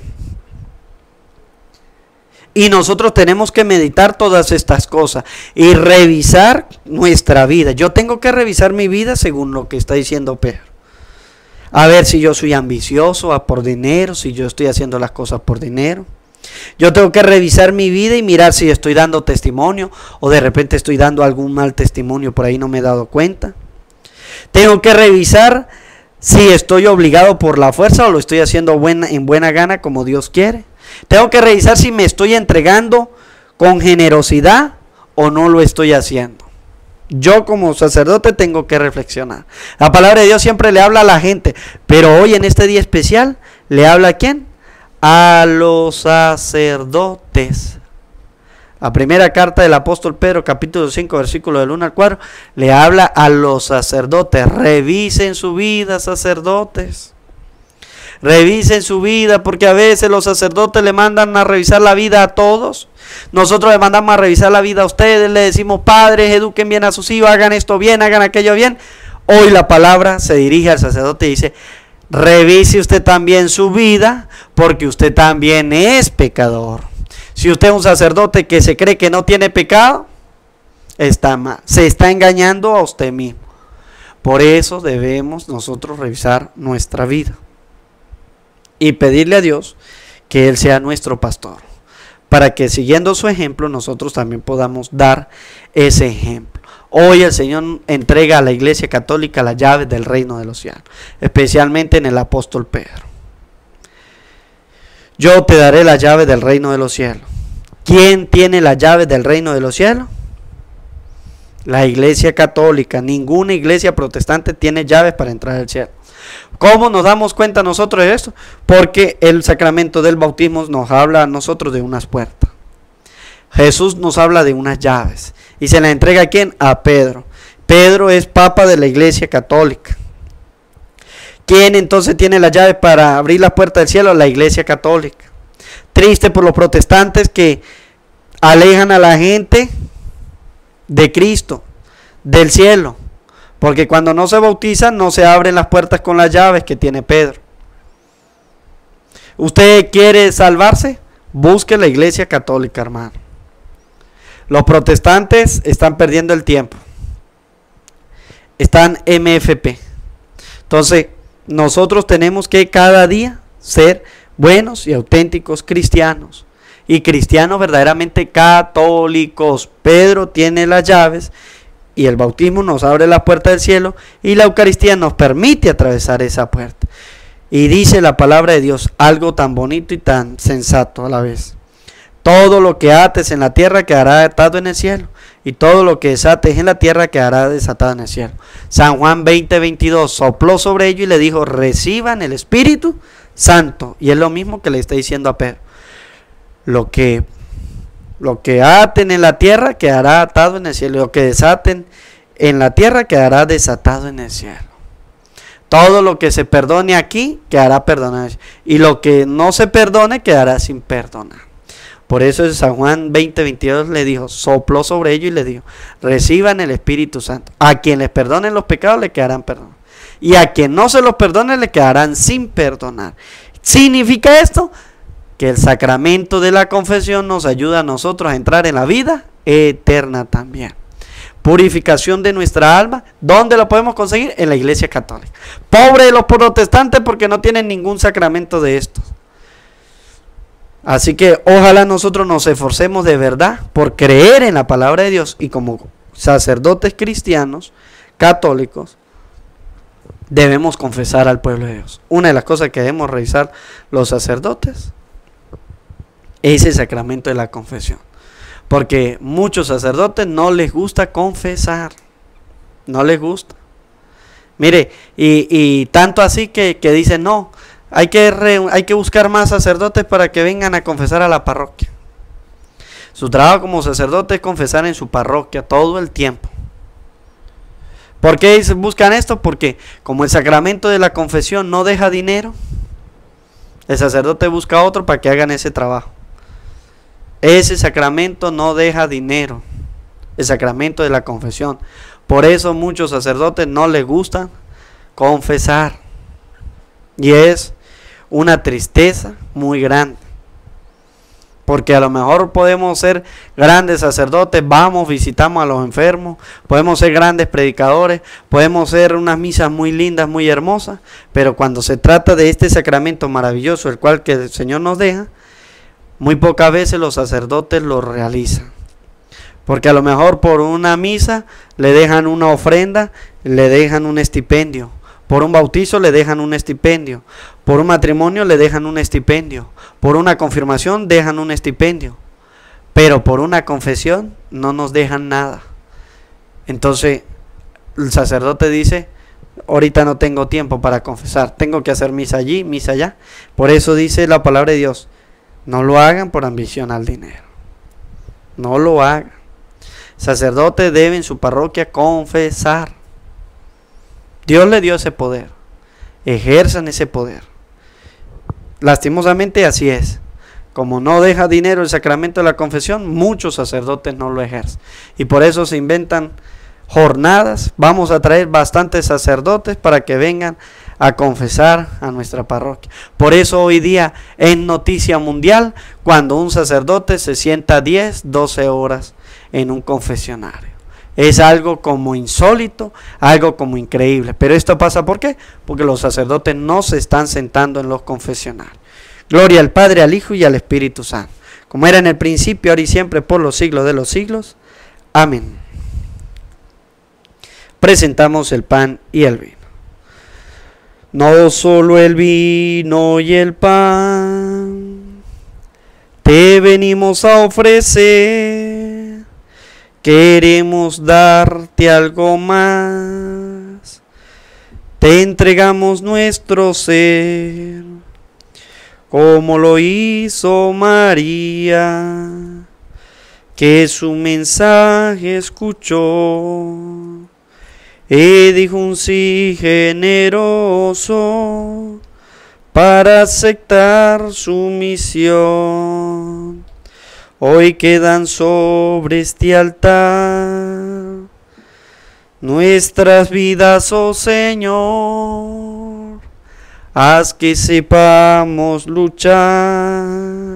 Y nosotros tenemos que meditar todas estas cosas y revisar nuestra vida. Yo tengo que revisar mi vida según lo que está diciendo Pedro. A ver si yo soy ambicioso por dinero, si yo estoy haciendo las cosas por dinero. Yo tengo que revisar mi vida y mirar si estoy dando testimonio o de repente estoy dando algún mal testimonio, por ahí no me he dado cuenta. Tengo que revisar si estoy obligado por la fuerza o lo estoy haciendo en buena gana como Dios quiere. Tengo que revisar si me estoy entregando con generosidad o no lo estoy haciendo. Yo como sacerdote tengo que reflexionar. La palabra de Dios siempre le habla a la gente, pero hoy en este día especial, ¿le habla a quién? A los sacerdotes. La primera carta del apóstol Pedro, capítulo 5, versículo del 1 al 4, le habla a los sacerdotes. Revisen su vida, sacerdotes. Revisen su vida, porque a veces los sacerdotes le mandan a revisar la vida a todos. Nosotros le mandamos a revisar la vida a ustedes, le decimos: padres, eduquen bien a sus hijos, hagan esto bien, hagan aquello bien. Hoy la palabra se dirige al sacerdote y dice: revise usted también su vida, porque usted también es pecador. Si usted es un sacerdote que se cree que no tiene pecado, está mal, se está engañando a usted mismo. Por eso debemos nosotros revisar nuestra vida y pedirle a Dios que Él sea nuestro pastor, para que siguiendo su ejemplo nosotros también podamos dar ese ejemplo. Hoy el Señor entrega a la Iglesia Católica las llaves del reino de los cielos, especialmente en el apóstol Pedro. Yo te daré la llave del reino de los cielos. ¿Quién tiene la llave del reino de los cielos? La Iglesia Católica. Ninguna iglesia protestante tiene llaves para entrar al cielo. ¿Cómo nos damos cuenta nosotros de esto? Porque el sacramento del bautismo nos habla a nosotros de unas puertas. Jesús nos habla de unas llaves. ¿Y se la entrega a quién? A Pedro. Pedro es papa de la Iglesia Católica. ¿Quién entonces tiene la llave para abrir la puerta del cielo? La Iglesia Católica. Triste por los protestantes que alejan a la gente de Cristo, del cielo. Porque cuando no se bautizan, no se abren las puertas con las llaves que tiene Pedro. ¿Usted quiere salvarse? Busque la Iglesia Católica, hermano. Los protestantes están perdiendo el tiempo. Están MFP. Entonces, nosotros tenemos que cada día ser buenos y auténticos cristianos. Y cristianos verdaderamente católicos. Pedro tiene las llaves. Y el bautismo nos abre la puerta del cielo y la Eucaristía nos permite atravesar esa puerta. Y dice la palabra de Dios algo tan bonito y tan sensato a la vez: todo lo que ates en la tierra quedará atado en el cielo, y todo lo que desates en la tierra quedará desatado en el cielo. San Juan 20:22 sopló sobre ellos y le dijo: reciban el Espíritu Santo. Y es lo mismo que le está diciendo a Pedro: lo que aten en la tierra quedará atado en el cielo, y lo que desaten en la tierra quedará desatado en el cielo. Todo lo que se perdone aquí quedará perdonado, y lo que no se perdone quedará sin perdonar. Por eso San Juan 20:22 le dijo, sopló sobre ellos y le dijo: reciban el Espíritu Santo. A quien les perdonen los pecados le quedarán perdonados, y a quien no se los perdone le quedarán sin perdonar. ¿Significa esto? Que el sacramento de la confesión nos ayuda a nosotros a entrar en la vida eterna también. Purificación de nuestra alma. ¿Dónde lo podemos conseguir? En la Iglesia Católica. Pobre de los protestantes porque no tienen ningún sacramento de estos. Así que ojalá nosotros nos esforcemos de verdad por creer en la palabra de Dios, y como sacerdotes cristianos católicos debemos confesar al pueblo de Dios. Una de las cosas que debemos realizar los sacerdotes es el sacramento de la confesión. Porque muchos sacerdotes no les gusta confesar. No les gusta. Mire, y tanto así que dicen, no, hay que buscar más sacerdotes para que vengan a confesar a la parroquia. Su trabajo como sacerdote es confesar en su parroquia todo el tiempo. ¿Por qué buscan esto? Porque como el sacramento de la confesión no deja dinero, el sacerdote busca otro para que hagan ese trabajo. Ese sacramento no deja dinero, el sacramento de la confesión. Por eso muchos sacerdotes no les gusta confesar. Y es una tristeza muy grande. Porque a lo mejor podemos ser grandes sacerdotes, vamos, visitamos a los enfermos, podemos ser grandes predicadores, podemos ser unas misas muy lindas, muy hermosas, pero cuando se trata de este sacramento maravilloso, el cual que el Señor nos deja, muy pocas veces los sacerdotes lo realizan. Porque a lo mejor por una misa le dejan una ofrenda, le dejan un estipendio. Por un bautizo le dejan un estipendio. Por un matrimonio le dejan un estipendio. Por una confirmación dejan un estipendio. Pero por una confesión no nos dejan nada. Entonces el sacerdote dice, ahorita no tengo tiempo para confesar. Tengo que hacer misa allí, misa allá. Por eso dice la palabra de Dios, no lo hagan por ambición al dinero. No lo hagan. Sacerdote debe en su parroquia confesar. Dios le dio ese poder. Ejerzan ese poder. Lastimosamente así es. Como no deja dinero el sacramento de la confesión, muchos sacerdotes no lo ejercen. Y por eso se inventan jornadas. Vamos a traer bastantes sacerdotes para que vengan a confesar a nuestra parroquia. Por eso hoy día es noticia mundial cuando un sacerdote se sienta 10, 12 horas en un confesionario. Es algo como insólito, algo como increíble. Pero esto pasa ¿por qué? Porque los sacerdotes no se están sentando en los confesionarios. Gloria al Padre, al Hijo y al Espíritu Santo, como era en el principio, ahora y siempre, por los siglos de los siglos. Amén. Presentamos el pan y el vino. No solo el vino y el pan te venimos a ofrecer, queremos darte algo más, te entregamos nuestro ser, como lo hizo María, que su mensaje escuchó, y dijo un sí generoso, para aceptar su misión. Hoy quedan sobre este altar nuestras vidas, oh Señor. Haz que sepamos luchar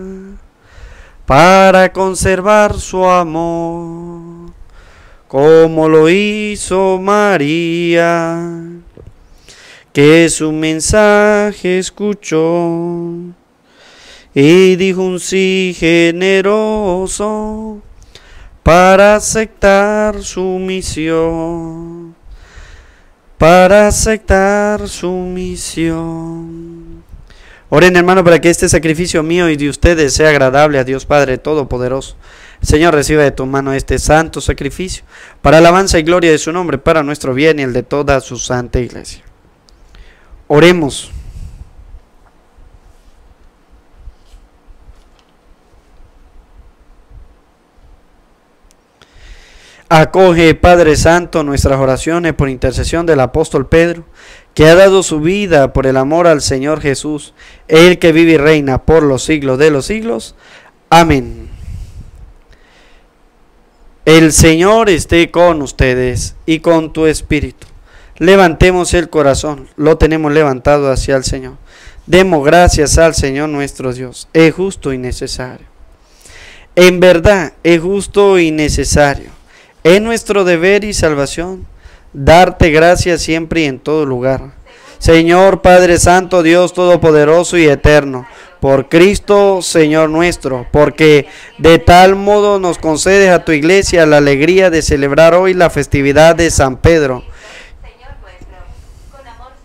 para conservar su amor, como lo hizo María, que su mensaje escuchó y dijo un sí generoso para aceptar su misión, para aceptar su misión. Oren, hermano, para que este sacrificio mío y de ustedes sea agradable a Dios Padre Todopoderoso. El Señor reciba de tu mano este santo sacrificio, para alabanza y gloria de su nombre, para nuestro bien y el de toda su santa iglesia. Oremos. Acoge, Padre Santo, nuestras oraciones por intercesión del apóstol Pedro, que ha dado su vida por el amor al Señor Jesús, el que vive y reina por los siglos de los siglos. Amén. El Señor esté con ustedes y con tu espíritu. Levantemos el corazón, lo tenemos levantado hacia el Señor. Demos gracias al Señor nuestro Dios, es justo y necesario. En verdad es justo y necesario. Es nuestro deber y salvación darte gracias siempre y en todo lugar. Señor Padre Santo, Dios Todopoderoso y Eterno, por Cristo Señor nuestro, porque de tal modo nos concedes a tu iglesia la alegría de celebrar hoy la festividad de San Pedro. Señor nuestro, con amor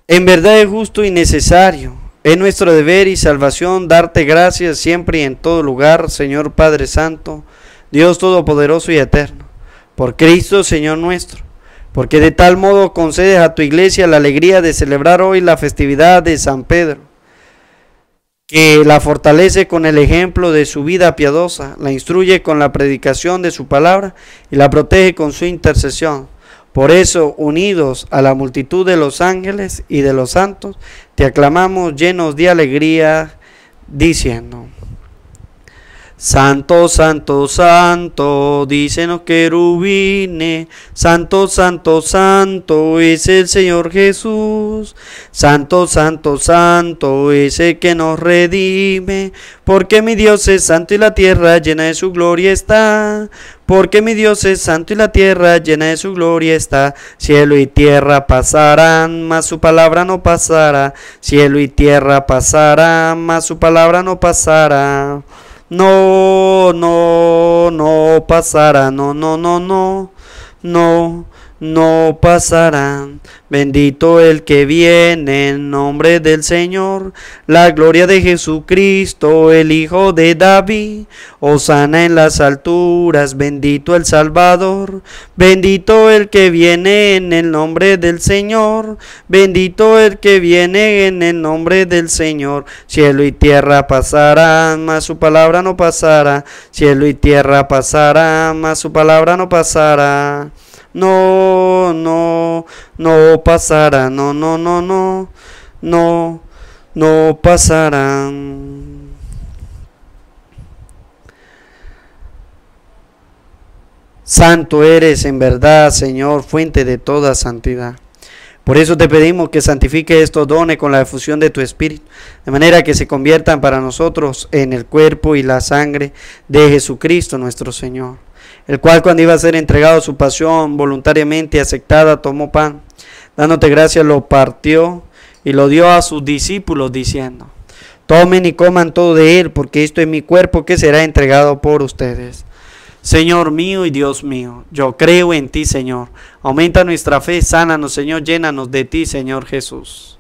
En verdad es justo y necesario, es nuestro deber y salvación darte gracias siempre y en todo lugar, Señor Padre Santo, Dios Todopoderoso y Eterno, por Cristo, Señor nuestro, porque de tal modo concedes a tu iglesia la alegría de celebrar hoy la festividad de San Pedro, que la fortalece con el ejemplo de su vida piadosa, la instruye con la predicación de su palabra y la protege con su intercesión. Por eso, unidos a la multitud de los ángeles y de los santos, te aclamamos llenos de alegría, diciendo: Santo, santo, santo, dicen los querubines, santo, santo, santo es el Señor Jesús. Santo, santo, santo es el que nos redime, porque mi Dios es santo y la tierra llena de su gloria está. Porque mi Dios es santo y la tierra llena de su gloria está. Cielo y tierra pasarán, mas su palabra no pasará. Cielo y tierra pasarán, mas su palabra no pasará. No, no, no pasará, no, no, no, no, no, no pasarán. Bendito el que viene en nombre del Señor, la gloria de Jesucristo, el Hijo de David. Hosana en las alturas, bendito el Salvador. Bendito el que viene en el nombre del Señor. Bendito el que viene en el nombre del Señor. Cielo y tierra pasarán, mas su palabra no pasará. Cielo y tierra pasarán, mas su palabra no pasará. No, no, no pasará, no, no, no, no, no, no pasarán. Santo eres en verdad, Señor, fuente de toda santidad. Por eso te pedimos que santifique estos dones con la efusión de tu Espíritu, de manera que se conviertan para nosotros en el cuerpo y la sangre de Jesucristo nuestro Señor, el cual cuando iba a ser entregado a su pasión voluntariamente aceptada, tomó pan, dándote gracias, lo partió y lo dio a sus discípulos, diciendo: tomen y coman todo de él, porque esto es mi cuerpo que será entregado por ustedes. Señor mío y Dios mío, yo creo en ti, Señor. Aumenta nuestra fe, sánanos, Señor, llénanos de ti, Señor Jesús.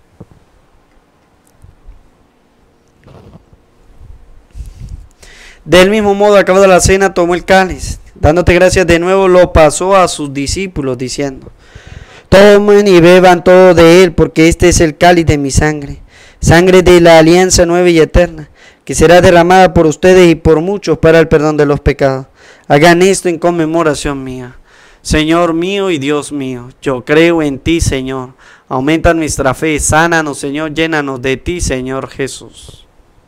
Del mismo modo, acabada la cena, tomó el cáliz, dándote gracias de nuevo, lo pasó a sus discípulos, diciendo: tomen y beban todo de él, porque este es el cáliz de mi sangre, sangre de la alianza nueva y eterna, que será derramada por ustedes y por muchos para el perdón de los pecados. Hagan esto en conmemoración mía. Señor mío y Dios mío, yo creo en ti, Señor. Aumenta nuestra fe, sánanos, Señor, llénanos de ti, Señor Jesús.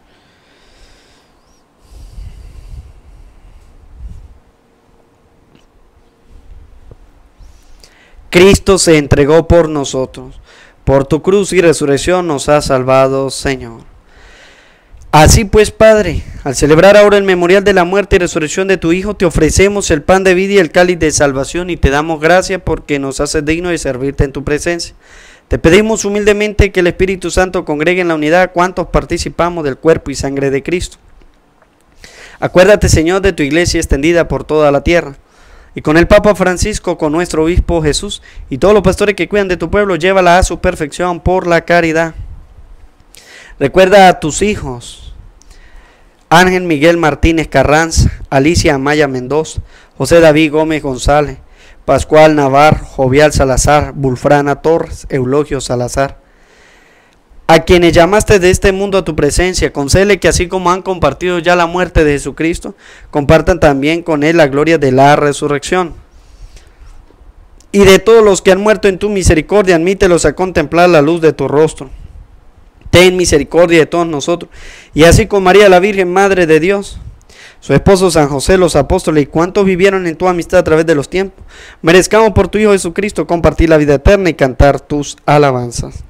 Cristo se entregó por nosotros. Por tu cruz y resurrección nos has salvado, Señor. Así pues, Padre, al celebrar ahora el memorial de la muerte y resurrección de tu Hijo, te ofrecemos el pan de vida y el cáliz de salvación y te damos gracias porque nos haces digno de servirte en tu presencia. Te pedimos humildemente que el Espíritu Santo congregue en la unidad cuantos participamos del cuerpo y sangre de Cristo. Acuérdate, Señor, de tu iglesia extendida por toda la tierra. Y con el Papa Francisco, con nuestro obispo Jesús y todos los pastores que cuidan de tu pueblo, llévala a su perfección por la caridad. Recuerda a tus hijos, Ángel Miguel Martínez Carranza, Alicia Amaya Mendoza, José David Gómez González, Pascual Navarro, Jovial Salazar, Bulfrana Torres, Eulogio Salazar. A quienes llamaste de este mundo a tu presencia, concédele que así como han compartido ya la muerte de Jesucristo, compartan también con él la gloria de la resurrección. Y de todos los que han muerto en tu misericordia, admítelos a contemplar la luz de tu rostro. Ten misericordia de todos nosotros, y así con María la Virgen, Madre de Dios, su esposo San José, los apóstoles y cuantos vivieron en tu amistad a través de los tiempos, merezcamos por tu Hijo Jesucristo compartir la vida eterna y cantar tus alabanzas.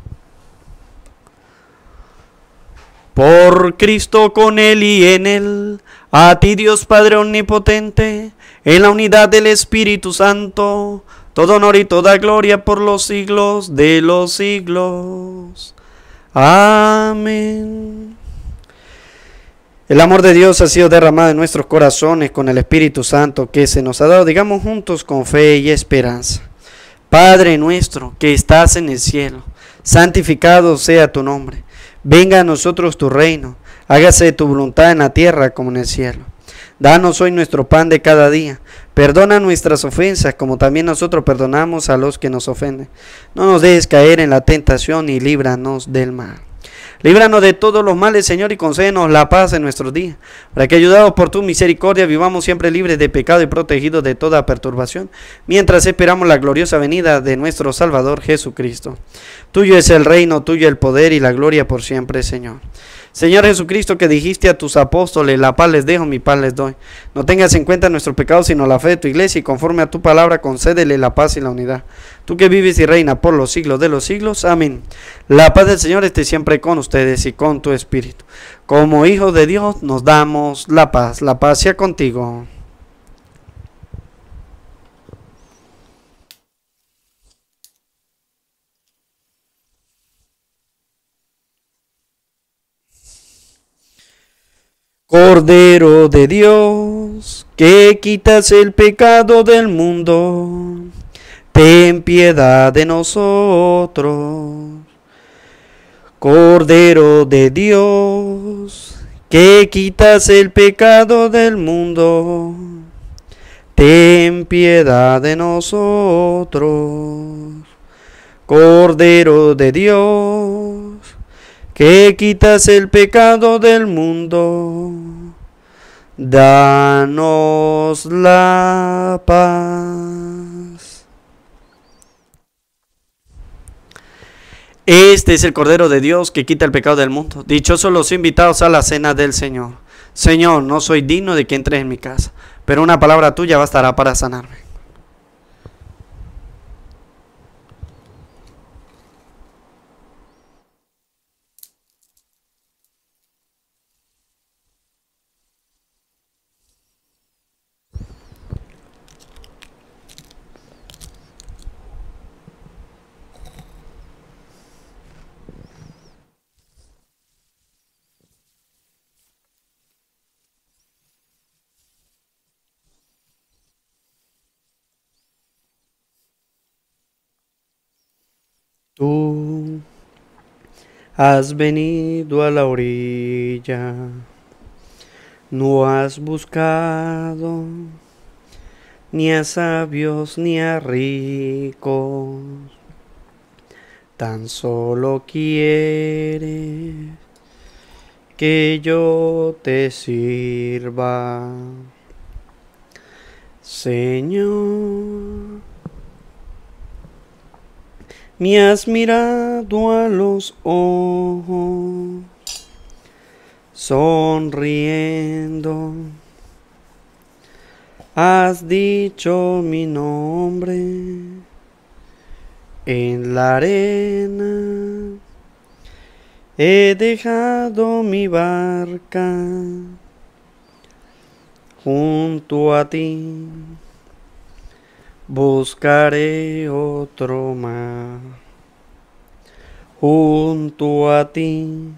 Por Cristo, con Él y en Él, a ti Dios Padre Omnipotente, en la unidad del Espíritu Santo, todo honor y toda gloria por los siglos de los siglos. Amén. El amor de Dios ha sido derramado en nuestros corazones con el Espíritu Santo que se nos ha dado. Digamos juntos con fe y esperanza: Padre nuestro que estás en el cielo, santificado sea tu nombre. Venga a nosotros tu reino, hágase tu voluntad en la tierra como en el cielo. Danos hoy nuestro pan de cada día. Perdona nuestras ofensas, como también nosotros perdonamos a los que nos ofenden. No nos dejes caer en la tentación y líbranos del mal. Líbranos de todos los males, Señor, y concédenos la paz en nuestros días, para que, ayudados por tu misericordia, vivamos siempre libres de pecado y protegidos de toda perturbación, mientras esperamos la gloriosa venida de nuestro Salvador Jesucristo. Tuyo es el reino, tuyo el poder y la gloria por siempre, Señor. Señor Jesucristo, que dijiste a tus apóstoles, la paz les dejo, mi paz les doy. No tengas en cuenta nuestros pecados, sino la fe de tu iglesia, y conforme a tu palabra concédele la paz y la unidad. Tú que vives y reinas por los siglos de los siglos. Amén. La paz del Señor esté siempre con ustedes y con tu espíritu. Como hijos de Dios nos damos la paz. La paz sea contigo. Cordero de Dios, que quitas el pecado del mundo, ten piedad de nosotros. Cordero de Dios, que quitas el pecado del mundo, ten piedad de nosotros. Cordero de Dios, que quitas el pecado del mundo, danos la paz. Este es el Cordero de Dios que quita el pecado del mundo. Dichosos los invitados a la cena del Señor. Señor, no soy digno de que entres en mi casa, pero una palabra tuya bastará para sanarme. Tú has venido a la orilla, no has buscado ni a sabios ni a ricos, tan solo quieres que yo te sirva, Señor. Me has mirado a los ojos, sonriendo, has dicho mi nombre en la arena, he dejado mi barca junto a ti. Buscaré otro mar junto a ti,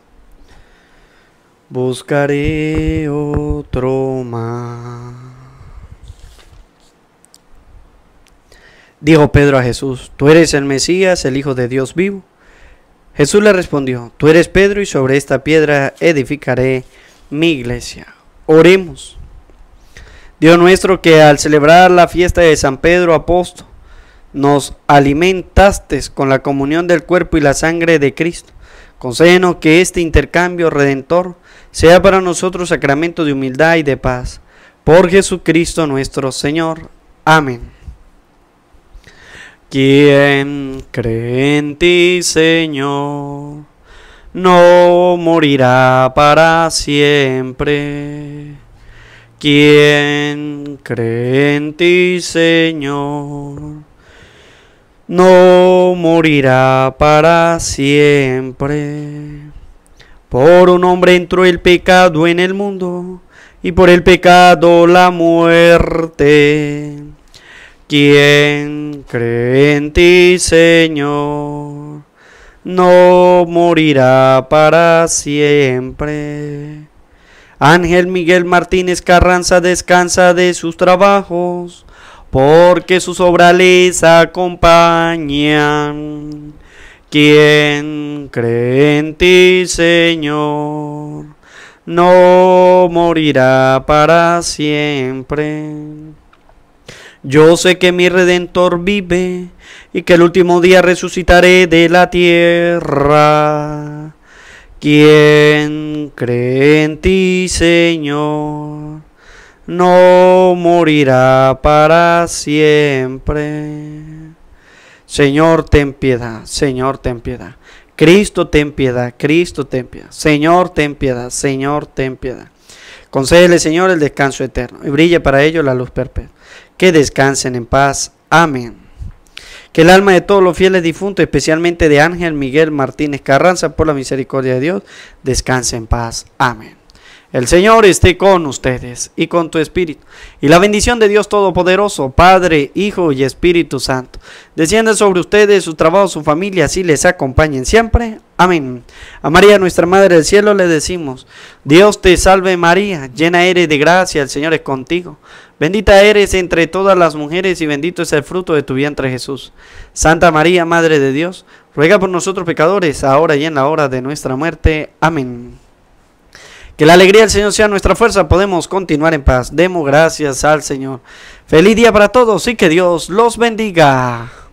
buscaré otro mar. Dijo Pedro a Jesús: tú eres el Mesías, el Hijo de Dios vivo. Jesús le respondió: tú eres Pedro, y sobre esta piedra edificaré mi iglesia. Oremos. Dios nuestro, que al celebrar la fiesta de San Pedro Apóstol, nos alimentaste con la comunión del cuerpo y la sangre de Cristo, concédenos que este intercambio redentor sea para nosotros sacramento de humildad y de paz. Por Jesucristo nuestro Señor. Amén. Quien cree en ti, Señor, no morirá para siempre. Quien cree en ti, Señor, no morirá para siempre. Por un hombre entró el pecado en el mundo, y por el pecado la muerte. Quien cree en ti, Señor, no morirá para siempre. Ángel Miguel Martínez Carranza descansa de sus trabajos, porque sus obras les acompañan. ¿Quién cree en ti, Señor? No morirá para siempre. Yo sé que mi Redentor vive y que el último día resucitaré de la tierra. ¿Quién cree en ti, Señor? No morirá para siempre. Señor, ten piedad. Señor, ten piedad. Cristo, ten piedad. Cristo, ten piedad. Señor, ten piedad. Señor, ten piedad. Concédele, Señor, el descanso eterno y brille para ellos la luz perpetua. Que descansen en paz. Amén. Que el alma de todos los fieles difuntos, especialmente de Ángel Miguel Martínez Carranza, por la misericordia de Dios, descanse en paz. Amén. El Señor esté con ustedes y con tu espíritu. Y la bendición de Dios Todopoderoso, Padre, Hijo y Espíritu Santo, descienda sobre ustedes, su trabajo, su familia, así les acompañen siempre. Amén. A María, nuestra Madre del Cielo, le decimos: Dios te salve María, llena eres de gracia, el Señor es contigo. Bendita eres entre todas las mujeres y bendito es el fruto de tu vientre Jesús. Santa María, Madre de Dios, ruega por nosotros pecadores, ahora y en la hora de nuestra muerte. Amén. Que la alegría del Señor sea nuestra fuerza, podemos continuar en paz. Demos gracias al Señor. Feliz día para todos y que Dios los bendiga.